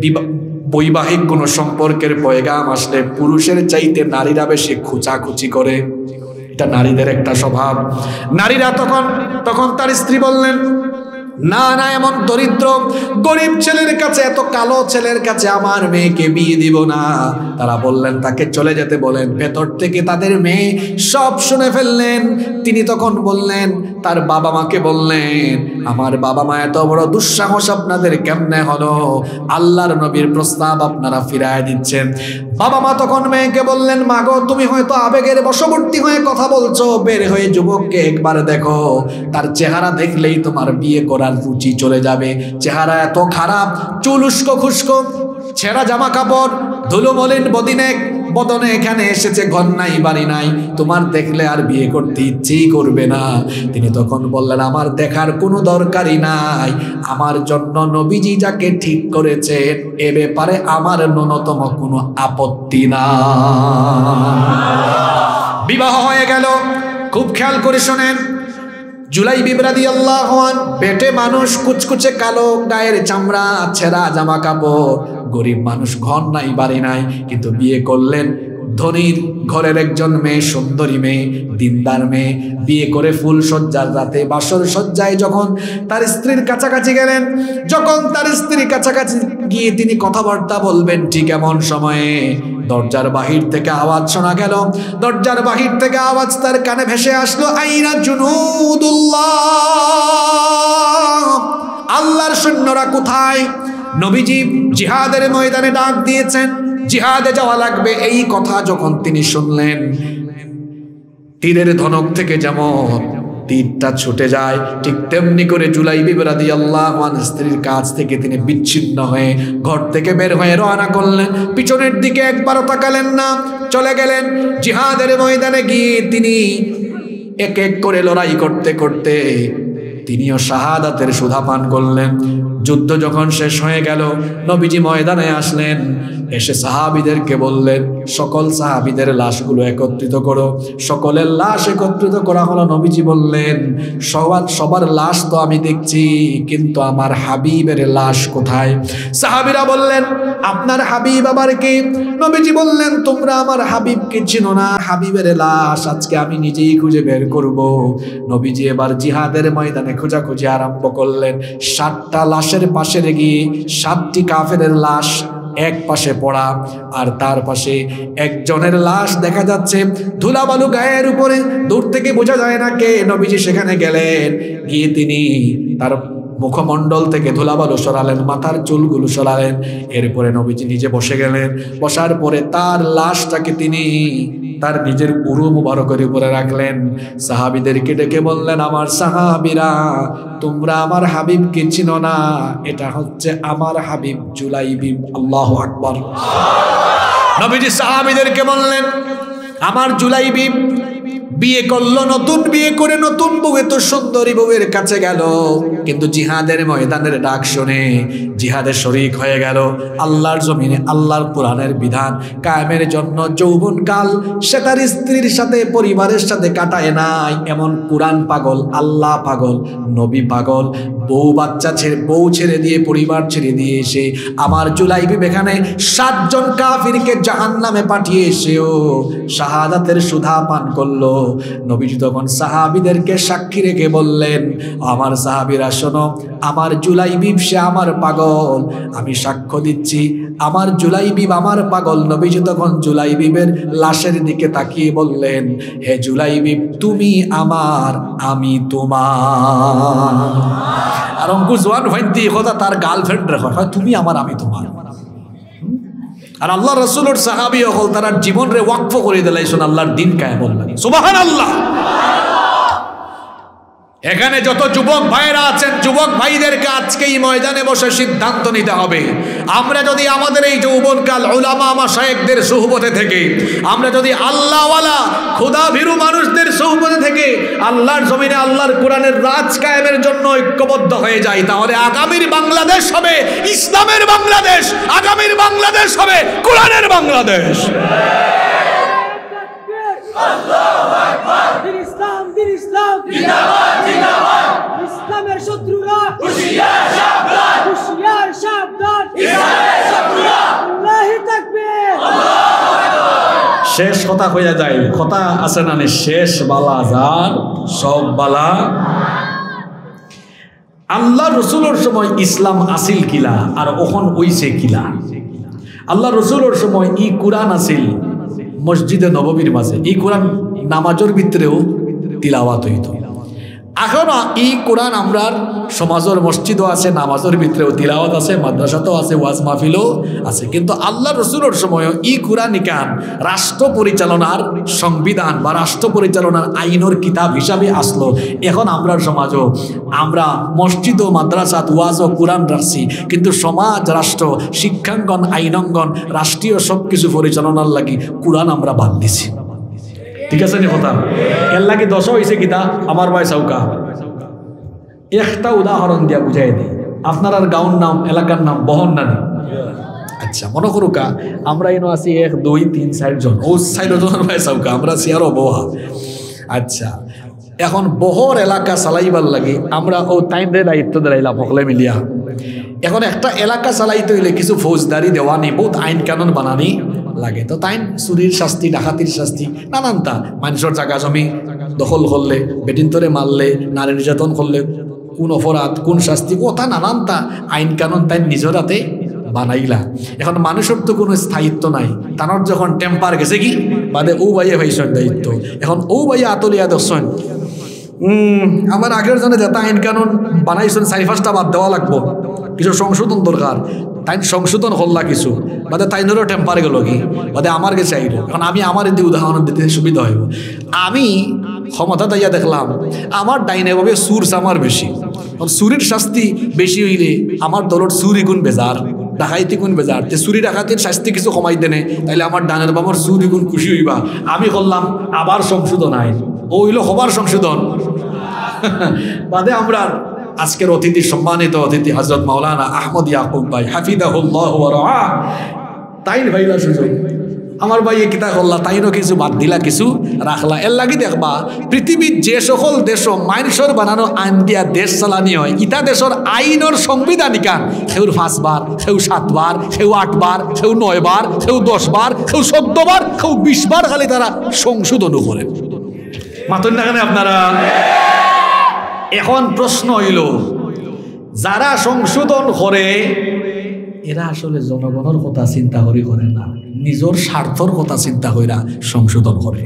[SPEAKER 1] বৈবাহিক কোনো সম্পর্কের পয়গাম আসলে পুরুষের চাইতে নারীরা বেশি খুচাখুচি করে, এটা নারীদের একটা স্বভাব। নারীরা তখন তখন তার স্ত্রী বললেন, না না, এমন দরিদ্র গরিব ছেলের কাছে, এত কালো ছেলের কাছে আমার মেয়েকে বিয়ে দিব না। তারা বললেন, তাকে চলে যেতে বলেন। ভেতর থেকে তাদের মেয়ে সব শুনে ফেললেন। তিনি তখন বললেন, তার বাবা মাকে বললেন, আমার বাবা মা এত বড় দুঃসাহস আপনাদের কেমনে হলো? আল্লাহর নবীর প্রস্তাব আপনারা ফিরায় দিচ্ছেন। বাবা মা তখন মেয়েকে বললেন, মাগো, তুমি হয়তো আবেগের বশবর্তী হয়ে কথা বলছো, বের হয়ে যুবককে একবার দেখো, তার চেহারা দেখলেই তোমার বিয়ে করার রুচি চলে যাবে। চেহারা এত খারাপ, চুল উস্কো খুস্কো, ছেঁড়া জামা কাপড়, ধুলো মলিন বদিনে বদনে এখানে এসেছে, ঘর নাই, বাড়ি নাই, তোমার দেখলে আর বিয়ে করতে ইচ্ছেই করবে না। তিনি তখন বললেন, আমার দেখার কোনো দরকারই নাই, আমার জন্য নবীজি যাকে ঠিক করেছেন এ ব্যাপারে আমার ন্যূনতম কোনো আপত্তি না। বিবাহ হয়ে গেল। খুব খেয়াল করে শোনেন, জুলাইবি রাদিয়াল্লাহু আনহু বেটে মানুষ, কুচকুচে কালো, গায়ের চামড়া, ছেঁড়া জামা কাপড়, গরিব মানুষ, ঘর নাই, বাড়ি নাই, কিন্তু বিয়ে করলেন ধনীর ঘরের একজন মেয়ে, সুন্দরী মেয়ে, দিনদার মেয়ে। বিয়ে করে ফুল সজ্জার রাতে বাসর সজ্জায় যখন তার স্ত্রীর কাছাকাছি গেলেন, যখন তার স্ত্রীর কাছাকাছি গিয়ে তিনি কথাবার্তা বলবেন, ঠিক এমন সময়ে দরজার বাহির থেকে আওয়াজ শোনা গেল। দরজার বাহির থেকে আওয়াজ তার কানে ভেসে আসলো, আইনা জুনুদুল্লাহ, আল্লাহর সৈন্যরা কোথায়? নবীজি জিহাদের ময়দানে ডাক দিয়েছেন, জিহাদে যাওয়া লাগবে। এই কথা যখন তিনি শুনলেন, তীরের ধনুক থেকে যেমন তীরটা ছুটে যায়, ঠিক তেমনি করে জুলাইবি রাদিয়াল্লাহু আনহু স্ত্রীর কাছ থেকে তিনি বিচ্ছিন্ন হয়ে ঘর থেকে বের হয়ে রওনা করলেন। পিছনের দিকে একবারও তাকালেন না, চলে গেলেন জিহাদের ময়দানে। গিয়ে তিনি এক এক করে লড়াই করতে করতে তিনিও শাহাদাতের সুধা পান করলেন। যুদ্ধ যখন শেষ হয়ে গেল, নবীজি ময়দানে আসলেন। এসে সাহাবীদেরকে বললেন, সকল সাহাবীদের লাশগুলো একত্রিত করো। সকলের লাশ একত্রিত করা হলো। নবীজি বললেন, সবার সবার লাশ তো আমি দেখছি, কিন্তু আমার হাবিবের লাশ কোথায়? সাহাবীরা বললেন, আপনার হাবিব আবার কে? নবীজি বললেন, তোমরা আমার হাবিবকে চিনো না, হাবিবের লাশ আজকে আমি নিজেই খুঁজে বের করব। নবীজি এবার জিহাদের ময়দানে খোঁজাখুঁজি আরম্ভ করলেন। সাতটা লাশের পাশে গিয়ে সাতটি কাফেরের লাশ এক পাশে পড়া, আর তার পাশে একজনের লাশ দেখা যাচ্ছে ধুলাবালু গায়ের উপরে, দূর থেকে বোঝা যায় না কে। নবীজি সেখানে গেলেন, গিয়ে তিনি তার মুখমণ্ডল থেকে ধুলাবালু সরালেন, মাথার চুলগুলো সরালেন। এরপরে নবীজি নিজে বসে গেলেন। বসার পরে তার লাশটাকে তিনি তার নিজের উরু মুবারকের উপরে রাখলেন। সাহাবীদেরকে ডেকে বললেন, আমার সাহাবীরা, তোমরা আমার হাবিবকে চিনো না, এটা হচ্ছে আমার হাবিব জুলাইবি। আল্লাহু আকবার। নবীজি সাহাবীদেরকে বললেন, আমার জুলাইবি বিয়ে করলো, নতুন বিয়ে করে নতুন বউ এত সুন্দরী বউয়ের কাছে গেল, কিন্তু জিহাদের ময়দানের ডাক শুনে জিহাদের শরীক হয়ে গেল। আল্লাহর জমিনে আল্লাহর কোরআনের বিধান কায়েমের জন্য যৌবনকাল সে তার স্ত্রীর সাথে পরিবারের সাথে কাটায় নাই। এমন কোরআন পাগল, আল্লাহ পাগল, নবী পাগল, বউ বাচ্চা ছেড়ে বউ ছেড়ে দিয়ে পরিবার ছেড়ে দিয়ে এসে আমার জুলাইবি এখানে সাতজন কাফিরকে জাহান্নামে পাঠিয়ে এসেও শাহাদাতের সুধা পান করলো। নবীজি তখন সাহাবীদেরকে সাক্ষী রেখে বললেন, আমার সাহাবীরা শোনো, আমার জুলাইবি সে আমার পাগল, আমি সাক্ষ্য দিচ্ছি আমার জুলাইবি আমার পাগল। নবীজি তখন জুলাইবিবের লাশের দিকে তাকিয়ে বললেন, হে জুলাইবি, তুমি আমার, আমি তোমার। আর অঙ্কুর জোয়ান ভাইন্তি কথা তার গার্লফ্রেন্ড রেখো, তুমি আমার, আমি তোমার। আর আল্লাহ রাসূলের সাহাবী হল তারা জীবন রে ওয়াকফ করে দিলাইছেন আল্লাহর দিন কায়েম করলেন। সুবহানাল্লাহ। এখানে যত যুবক ভাইরা আছেন, যুবক ভাইদেরকে আজকে এই ময়দানে বসে সিদ্ধান্ত নিতে হবে। আমরা যদি আমাদের এই যৌবনকাল উলামা মাশায়েখদের সুহবতে থেকে, আমরা যদি আল্লাহওয়ালা খোদা ভীরু মানুষদের সুহবতে থেকে আল্লাহর জমিনে আল্লাহর কোরআনের রাজ কায়েমের জন্য ঐক্যবদ্ধ হয়ে যাই, তাহলে আগামীর বাংলাদেশ হবে ইসলামের বাংলাদেশ, আগামীর বাংলাদেশ হবে কোরআনের বাংলাদেশ। আল্লাহু আকবার। দিন ইসলাম, দিন ইসলাম, জিন্দাবাদ, জিন্দাবাদ। ইসলামের শত্রুরা হুঁশিয়ার, সাবধান, হুঁশিয়ার, সাবধান। ইসলামের শত্রুরা আল্লাহু তাকবীর, আল্লাহু আকবার। শেষ কথা হইয়া যায়, কথা আছে না, শেষ বালা যার সব বালা। আল্লাহ রসুলের সময় ইসলাম আসিল কিলা আর ওখন ওইছে কিলা। আল্লাহ রসুলের সময় ই কুরআন আসিল মসজিদে নববীর মাঝে, এই কোরআন নামাজের ভিতরেও তিলাওয়াত হইত। এখন এই কোরআন আমরা সমাজের মসজিদও আছে, নামাজের ভিতরেও তিলাওয়াত আছে, মাদ্রাসাতেও আছে, ওয়াজ মাহফিলও আছে। কিন্তু আল্লাহ রসুলের সময়ও এই কোরআন নিকান রাষ্ট্র পরিচালনার সংবিধান বা রাষ্ট্র পরিচালনার আইনের কিতাব হিসাবে আসলো। এখন আমরা সমাজও আমরা মসজিদ ও মাদ্রাসাত ওয়াজ ও কোরআন রাখছি, কিন্তু সমাজ, রাষ্ট্র, শিক্ষাঙ্গন, আইনঙ্গন, রাষ্ট্রীয় সব কিছু পরিচালনার লাগি কোরআন আমরা বাদ দিছি। ঠিক আছে নি কথা? এর লাগে দশ হয়েছে কিতা আমার ভাই চৌকা। একটা উদাহরণ দিয়া বুঝাই দিই, আপনার আর গাঁওর নাম, এলাকার নাম বহন না নেই? আচ্ছা, মনে করুকা আমরা এনে আছি এক দুই তিন চারজন, ও চারজনের ভাই চৌকা, আমরা চেয়ারও বহা। আচ্ছা, এখন বহর এলাকা চালাইবার লাগে আমরা ও টাইম রে দায়িত্ব দিলাম সকলে মিলিয়া। এখন একটা এলাকা চালাইতে হইলে কিছু ফৌজদারি দেওয়ানি, বহুত আইন কানুন বানানি লাগে। তো তাই চুরির শাস্তি, ডাকাতির শাস্তি, নানানটা, মানুষের জায়গা জমি দখল করলে, বেটিন্তরে মারলে, নারী নির্যাতন করলে কোন অপরাধ, কোন শাস্তি, ওটা নানানটা আইন কানুন তাই নিজের হাতে বানাইলা। এখন মানুষের তো কোনো স্থায়িত্ব নাই, তানোর যখন টেম্পার গেছে কি বাদে ও বাইয়ে ভাইসন দায়িত্ব। এখন ও বাইয়া আতলিয়া দর্শন হম আমার আগের জনে যেটা আইন কানুন বানাইছেন চারি পাঁচটা বাদ দেওয়া লাগবো, কিছু সংশোধন দরকার। তাই সংশোধন হল্লা কিছু বাদে তাইনেরও টেম্পারে গেল কি বাদে আমার কাছে আইল। এখন আমি আমার এদিকে উদাহরণ দিতে সুবিধা হইব। আমি ক্ষমতা দাইয়া দেখলাম আমার ডাইনে ভাবে সুর আমার বেশি, সুরির শাস্তি বেশি হইলে আমার দলের সুরি গুণ বেজার, ডাকাইতি গুণ বেজার, তে চুরি ডাকাতির শাস্তি কিছু কমাই দেনে, তাইলে আমার ডানের বাবার চুরি গুণ খুশি হইবা। আমি করলাম আবার সংশোধন আইন, ও হইল হবার সংশোধন। বাদে আমরা আজকের অতিথি, সম্মানিত অতিথি হযরত মাওলানা আহমদ ইয়াকুব ভাই হাফিজাহুল্লাহ ওয়া রাআহ, তাইন ভাইলা সুযোগ আমার ভাই এ কিতা করলা, তাইনও কিছু বাদ দিলা, কিছু রাখলা। এর লাগি দেখবা পৃথিবীর যে সকল দেশ মানুষের বানানো আইন দিয়া দেশ চালানি হয়, ইটা দেশের আইনের সংবিধানিকা সেউর পাঁচবার, সেউ সাতবার, সেউ আটবার, সেউ নয়বার, সেউ দশবার, সেউ চোদ্দবার, সেউ বিশবার খালি তারা সংশোধনও করে। মাতুন না কেন আপনারা? এখন প্রশ্ন হইল, যারা সংশোধন করে এরা আসলে জনগণের কথা চিন্তা করি করে না, নিজের স্বার্থর কথা চিন্তা কইরা সংশোধন করে।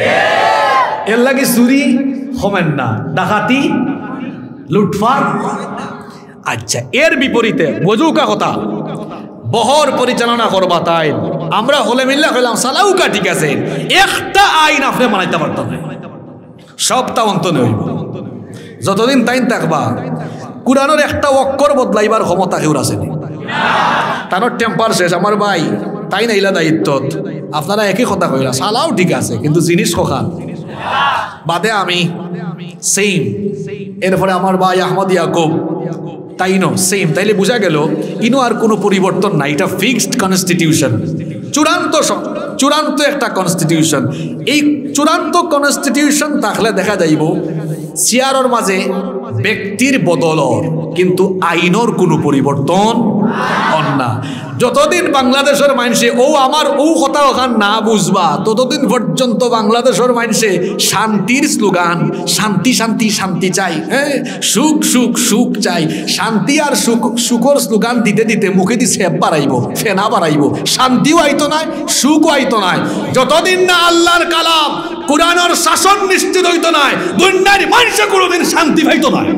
[SPEAKER 1] এর লাগে চুরি কমেন না, ডাকাতি, লুটফাট। আচ্ছা, এর বিপরীতে বোঝুকা কথা, বহর পরিচালনা করবা তাই আমরা হলে মিল্লা হইলাম চালাউকা, ঠিক আছে, একটা আইন আপনি বানাইতে পারত না, সবটা অন্তনে হইব। যতদিন তাইন থাকবা কুরআনের একটা অক্ষর বদলাইবার ক্ষমতা কেউ আসেনি, তার টেম্পার শেষ। আমার ভাই তাই নাইলা দায়িত্ব, আপনারা একই কথা কইলা, চালাও ঠিক আছে, কিন্তু জিনিস কখান
[SPEAKER 2] বাদে আমি সেম, এরপরে আমার ভাই আহমদ ইয়াকুব, তাই নো সেম। তাইলে বোঝা গেল ইনো আর কোনো পরিবর্তন নাই, এটা ফিক্সড কনস্টিটিউশন, চূড়ান্ত চূড়ান্ত একটা কনস্টিটিউশন। এই চূড়ান্ত কনস্টিটিউশন থাকলে দেখা যাইব চেয়ারের মাঝে ব্যক্তির বদলর, কিন্তু আইনের কোনো পরিবর্তন হন না। যতদিন বাংলাদেশের মানুষে ও আমার ও কথা ওখান না বুঝবা, ততদিন পর্যন্ত বাংলাদেশের মানুষে শান্তির স্লোগান, শান্তি শান্তি শান্তি চাই, হ্যাঁ সুখ সুখ সুখ চাই, শান্তি আর সুখ সুখর স্লোগান দিতে দিতে মুখে দিয়ে সেপ বাড়াইব, ফেনা বাড়াইব, শান্তিও আইতো নাই, সুখও আইতো নাই। যতদিন না আল্লাহর কালাম কোরআনের শাসন নিশ্চিত হইতো নাই, দুনিয়ার মানুষে কোনোদিন শান্তি পাইতো না।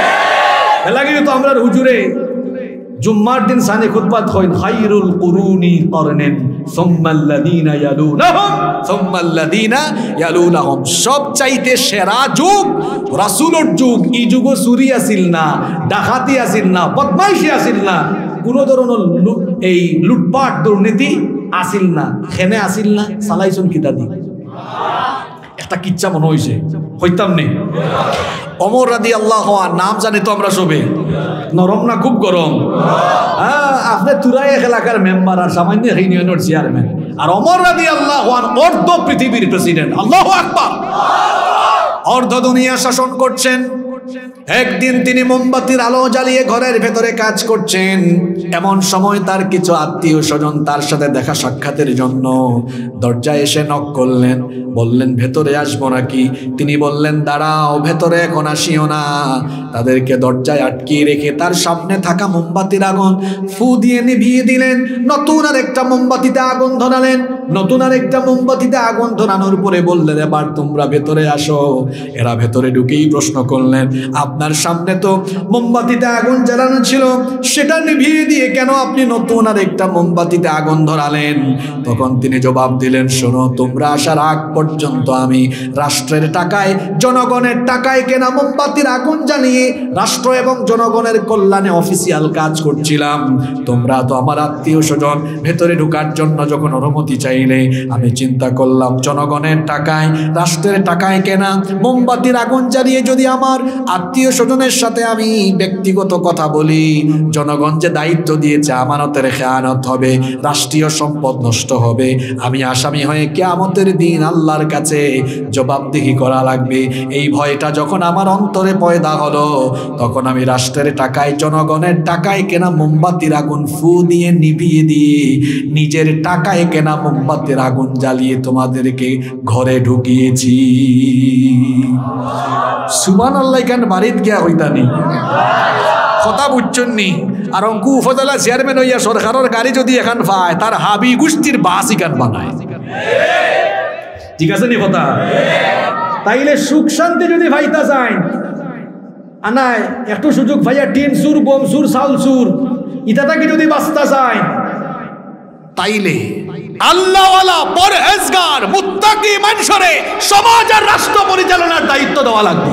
[SPEAKER 2] এলাকি তো আমরা হুজুরে জুম্মার দিন সানে খুতবাত হইন, খায়রুল কুরুনি করনেন সুম্মাল্লাযীনা ইয়ালুনাহুম সুম্মাল্লাযীনা ইয়ালুনাহুম, সব চাইতে সেরা যুগ রাসূলের যুগ। এই যুগও চুরি আসিল না, ডাকাতি আসিল না, বদমাইশি আসিল না, কোনো ধরনের এই লুটপাট দুর্নীতি আসিল না। খেনে আসিল না, চালাইছুন কিতা দি একটা কিচ্ছা মনে হয়েছে হইতাম নেই। ওমর রাদিয়াল্লাহু আনহু নাম জানি তো আমরা সবে, নরম না খুব গরম? হ্যাঁ, আপনি তুরাই এলাকার মেম্বার আর সামান্য ইউনিয়নের চেয়ারম্যান, আর ওমর রাদিয়াল্লাহু আনহু অর্ধ পৃথিবীর প্রেসিডেন্ট। আল্লাহু আকবার, অর্ধ দুনিয়া শাসন করছেন। একদিন তিনি মোমবাতির আলো জ্বালিয়ে ঘরের ভেতরে কাজ করছেন। এমন সময় তার কিছু আত্মীয় স্বজন তার সাথে দেখা সাক্ষাতের জন্য দরজায় এসে নক করলেন, বললেন ভেতরে আসবো নাকি? তিনি বললেন দাঁড়াও, ভেতরে এখন আসিও না। তাদেরকে দরজায় আটকিয়ে রেখে তার সামনে থাকা মোমবাতির আগুন ফু দিয়ে নিভিয়ে দিলেন। নতুন আর একটা মোমবাতিতে আগুন ধরালেন, নতুন আর একটা মোমবাতিতে আগুন ধরানোর পরে বললেন এবার তোমরা ভেতরে আসো। এরা ভেতরে ঢুকেই প্রশ্ন করলেন, আপনার সামনে তো মোমবাতিতে আগুন জ্বালানো ছিল, সেটা নিভিয়ে দিয়ে কেন আপনি নতুন আর একটা মোমবাতিতে আগুন ধরালেন? তখন তিনি জবাব দিলেন, শোনো, তোমরা আসার আগ পর্যন্ত আমি রাষ্ট্রের টাকায়, জনগণের টাকায় কেনা মোমবাতির আগুন জ্বালিয়ে রাষ্ট্র এবং জনগণের কল্যাণে অফিসিয়াল কাজ করছিলাম। তোমরা তো আমার আত্মীয় স্বজন, ভেতরে ঢোকার জন্য যখন অনুমতি চাইলে আমি চিন্তা করলাম জনগণের টাকায়, রাষ্ট্রের টাকায় কেনা মোমবাতির আগুন জ্বালিয়ে যদি আমার আত্মীয় স্বজনের সাথে আমি ব্যক্তিগত কথা বলি, জনগণ যে দায়িত্ব দিয়েছে আমানতের খেয়ানত হবে, রাষ্ট্রীয় সম্পদ নষ্ট হবে, আমি আসামি হয়ে কিয়ামতের দিন আল্লাহর কাছে জবাবদিহি করা লাগবে। এই ভয়টা যখন আমার অন্তরে পয়দা হলো, তখন আমি রাষ্ট্রের টাকায়, জনগণের টাকায় কেনা মোমবাতির আগুন ফু দিয়ে নিভিয়ে দিয়ে নিজের টাকায় কেনা মোমবাতির আগুন জ্বালিয়ে তোমাদেরকে ঘরে ঢুকিয়েছি। সুবহানাল্লাহ। কেন বাড়িতে গিয়া হইতানি কথা বুঝছেন নি? আর অঙ্কু উপজেলা চেয়ারম্যান হইয়া সরকারের গাড়ি যদি এখান পায়, তার হাবি গোষ্ঠীর বাস ইখান বানায়। ঠিক আছে নি কথা? তাইলে সুখ শান্তি যদি ভাইতা যায়, আনায় একটু সুযোগ ভাইয়া টিন সুর, বোম সুর, চাউল সুর, ইটা থেকে যদি বাঁচতে যায়, তাইলে আল্লাহওয়ালা পরহেজগার মুত্তাকি মানুষরে সমাজ আর রাষ্ট্র পরিচালনার দায়িত্ব দেওয়া লাগবে,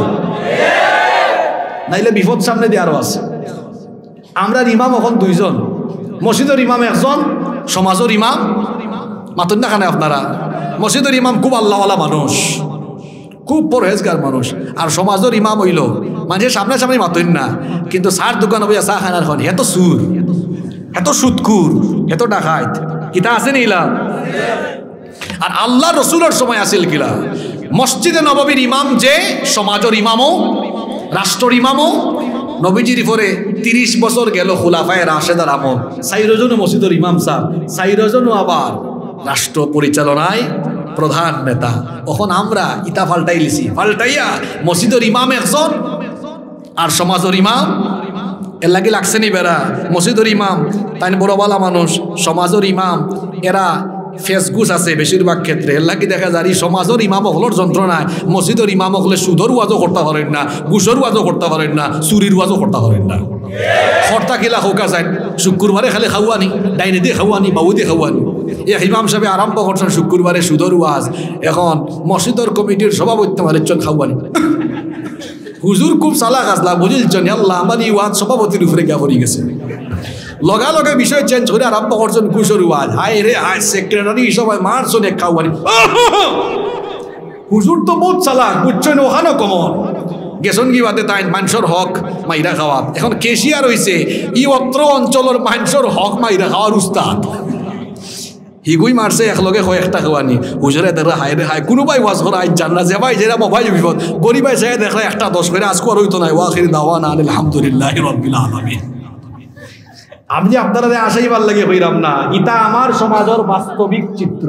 [SPEAKER 2] নাইলে বিপদ সামনে দিয়ে আরো আছে। আমরা ইমাম এখন দুইজন, মসজিদের ইমাম একজন, সমাজের ইমাম মাতুন না খানে আপনারা। মসজিদের ইমাম খুব আল্লাহওয়ালা মানুষ, খুব পরহেজগার মানুষ, আর সমাজের ইমাম হইল মানুষের সামনে সামনে মাতুন না, কিন্তু সার দোকান হইয়া চা খানার খন এত সুর, এত সুদকুর, এত ডাকাত, কিতা আছে নিলা? আর আল্লাহ রসুলের সময় আসিল কিলা মসজিদে নববীর ইমাম যে সমাজের ইমামও, রাষ্ট্রের ইমামও। নবীজির পরে তিরিশ বছর গেল খুলাফায়ে রাশেদার আমল, চাইরজনও মসজিদের ইমাম সাহেব, চাইরজনও আবার রাষ্ট্র পরিচালনায় প্রধান নেতা। তখন আমরা ইতা পাল্টাই লিছি, পাল্টাইয়া মসজিদের ইমাম একজন আর সমাজের ইমাম। এর লাগে লাগছে নি বেড়া? মসজিদের ইমাম তাই বড়বালা মানুষ, সমাজের ইমাম এরা ফেসগুস আছে বেশিরভাগ ক্ষেত্রে। এর লাগে দেখা যায় সমাজের ইমাম হলোর যন্ত্রণায় মসজিদের ইমাম হলে সুদর ওয়াজও করতে পারেন না, ঘুষর ওয়াজও করতে পারেন না, চুরির ওয়াজও করতে পারেন না। খরতা কিলা হোকা যায়, শুক্রবারে খালি খাওয়ানি, ডাইনে দিয়ে খাওয়ানি, বাবু দিয়ে খাওয়ানি। এই ইমাম সাহেব আরম্ভ করছেন শুক্রবারে সুদর ওয়াজ, এখন মসজিদের কমিটির সভাপতি মারিচ্ছেন খাওয়ানি। হুজুর খুব চালাক আসলা, বুঝিলছেন আল্লাহ আমার এই ওয়াজ সভাপতির উপরে গিয়া পড়ে গেছে। লগা লগে বিষয় চেঞ্জ করে আরম্ভ করছেন কুশোর ওয়াজ। হায় রে হায়, সেক্রেটারি সবাই মারছেন এক খাওয়ানি। হুজুর তো বহুত চালাক, বুঝছেন, ওখানে কমন গেছন কি বাদে তাই মানুষের হক মাইরা খাওয়া। এখন কেশিয়ার হইছে ই অত্র অঞ্চলের মানুষের হক মাইরা খাওয়ার উস্তাদ। হিগুই মারছে একলগে কয়েকটা খাওয়ানি হুজুরে দেখা হায় রে হায় কোনোবাই ওয়াজ করা আজ জান না যে ভাই যেটা মোবাইল বিপদ গরিবাই চাই দেখলে একটা দশ করে আজকে আর হইতো নাই। ওয়াখির দাওয়ানা আলহামদুলিল্লাহি রাব্বিল আলামিন। আমি যে আপনারা আশাইবার লাগে হইলাম না, ইটা আমার সমাজের বাস্তবিক চিত্র।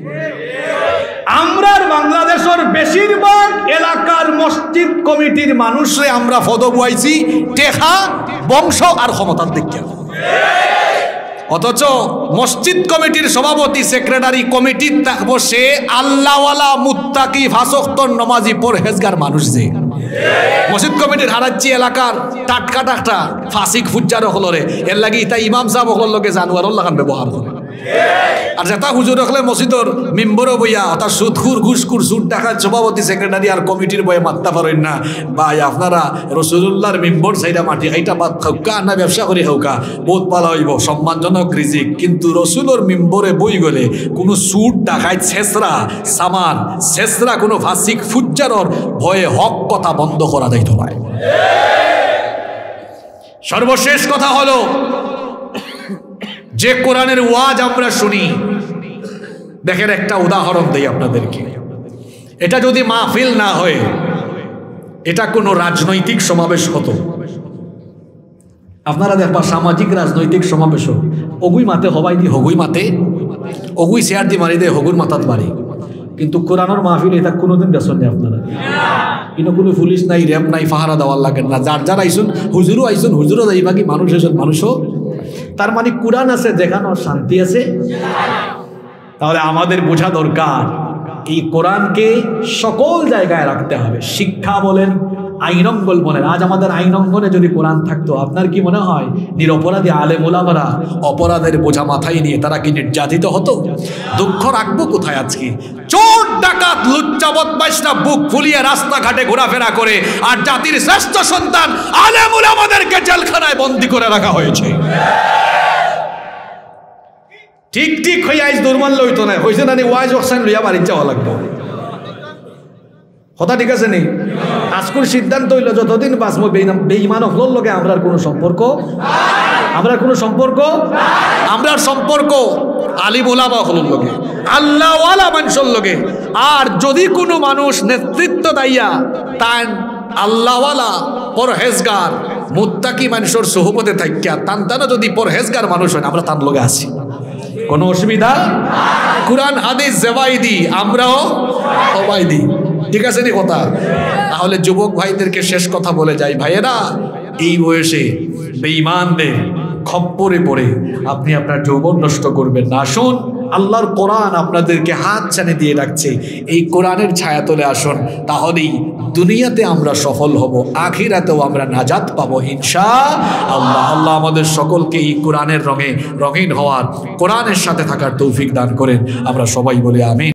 [SPEAKER 2] আমরার বাংলাদেশের বেশিরভাগ এলাকার মসজিদ কমিটির মানুষরে আমরা ফদ বুয়াইছি টেকা বংশ আর ক্ষমতার দিকে। অথচ মসজিদ কমিটির সভাপতি সেক্রেটারি কমিটির থাকবো সে আল্লাহওয়ালা মুত্তাকি ফাসক্তর নমাজি পরহেজগার মানুষ। যে মসজিদ কমিটির হারাচ্ছি এলাকার টাটকা টাটকা ফাসিক ফুজ্জার হলরে এর লাগি তাই ইমাম সাহেব হল লোকে জানুয়ার লাগান ব্যবহার করে। আর যেটা হুজুর রাখলে মসজিদর মেম্বরও বইয়া তার সুদখুর ঘুষখুর সুদ টাকার সভাপতি সেক্রেটারি আর কমিটির বইয়ে মাত্তা পারেন না। ভাই আপনারা রসুলুল্লাহর মেম্বর সাইডা মাটি এইটা বাদ খাউকা না ব্যবসা করে খাউকা বহুত ভালো হইব, সম্মানজনক রিজিক। কিন্তু রসুলোর মেম্বরে বই গেলে কোনো সুদ টাকায় ছেসরা সামান ছেসরা কোনো ফাসিক ফুজ্জারর ভয়ে হক কথা বন্ধ করা যাইত না। সর্বশেষ কথা হলো যে কোরআনের ওয়াজ আমরা শুনি, দেখেন একটা উদাহরণ দেই আপনাদেরকে। এটা যদি মাহফিল না হয়, এটা কোনো রাজনৈতিক সমাবেশ হতো, আপনারা দেখবা সামাজিক রাজনৈতিক সমাবেশ হোক, অগুই মাতে হবাই দি হগুই মাতে অগুই শেয়ার দি মারি দে হগুর মাথাত বাড়ি। কিন্তু কোরআনের মাহফিল এটা কোনোদিন দেখছেন না আপনারা। কিন্তু কোনো পুলিশ নাই, র্যাব নাই, পাহারা দেওয়ার লাগেন না। যার যার আইসুন হুজুরও আইসুন, হুজুরও যাইবা কি মানুষ আইসুন মানুষও। তার মানে কোরআন আছে যেখানে শান্তি আছে। তাহলে আমাদের বোঝা দরকার এই কোরআনকে সকল জায়গায় রাখতে হবে। শিক্ষা বলেন, আইনঙ্গল বলেন। আজ আমাদের আইনঙ্গনে যদি কোরআন থাকতো, আপনার কি মনে হয় নিরপরাধী আলেম ওলামারা অপরাধের বোঝা মাথায় নিয়ে তারা কি নির্যাতিত হতো? দুঃখ রাখবো কোথায় আজকে? চোর ডাকাত লুচ্চা বদমাইশরা বুক ফুলিয়ে রাস্তাঘাটে ঘোরাফেরা করে, আর জাতির শ্রেষ্ঠ সন্তান আলেম ওলামাদেরকে জেলখানায় বন্দী করে রাখা হয়েছে। ঠিক ঠিক হয়ে আজ দুর্মান লইতো না হয়েছে না, ওয়াইজ অকসান লইয়া বাড়ি যাওয়া লাগবো। কথা ঠিক আছে নি? আজকুর সিদ্ধান্ত হইল যতদিন বাঁচবো বেঈমান হলোর লগে আমরার কোনো সম্পর্ক, আমরার কোনো সম্পর্ক, আমরার সম্পর্ক আলিম ওলামা হলোর লগে, আল্লাহওয়ালা মানুষের লগে। আর যদি কোনো মানুষ নেতৃত্ব দাইয়া তান আল্লাহওয়ালা পরহেজগার মুত্তাকি মানুষের সোহবতে থাকিয়া তান তানা যদি পরহেজগার মানুষ হয়, আমরা তার লগে আছি, কোনো অসুবিধা। কুরআন হাদিস জবাই দি, আমরাও সবাই দি। ঠিক আছে নি কথা? তাহলে যুবক ভাইদেরকে শেষ কথা বলে যাই, ভাইয়েরা এই বয়সে বেঈমানদের খপ্পরে পড়ে আপনি আপনার যৌবন নষ্ট করবেন না। আসুন, আল্লাহর কোরআন আপনাদেরকে হাত ছানে দিয়ে রাখছে, এই কোরআনের ছায়া তলে আসুন, তাহলেই দুনিয়াতে আমরা সফল হব, আখিরাতেও আমরা নাজাত পাবো ইনশাআল্লাহ। আল্লাহ আমাদের সকলকে এই কোরআনের রঙে রঙিন হওয়ার, কোরআনের সাথে থাকার তৌফিক দান করেন। আমরা সবাই বলি আমিন।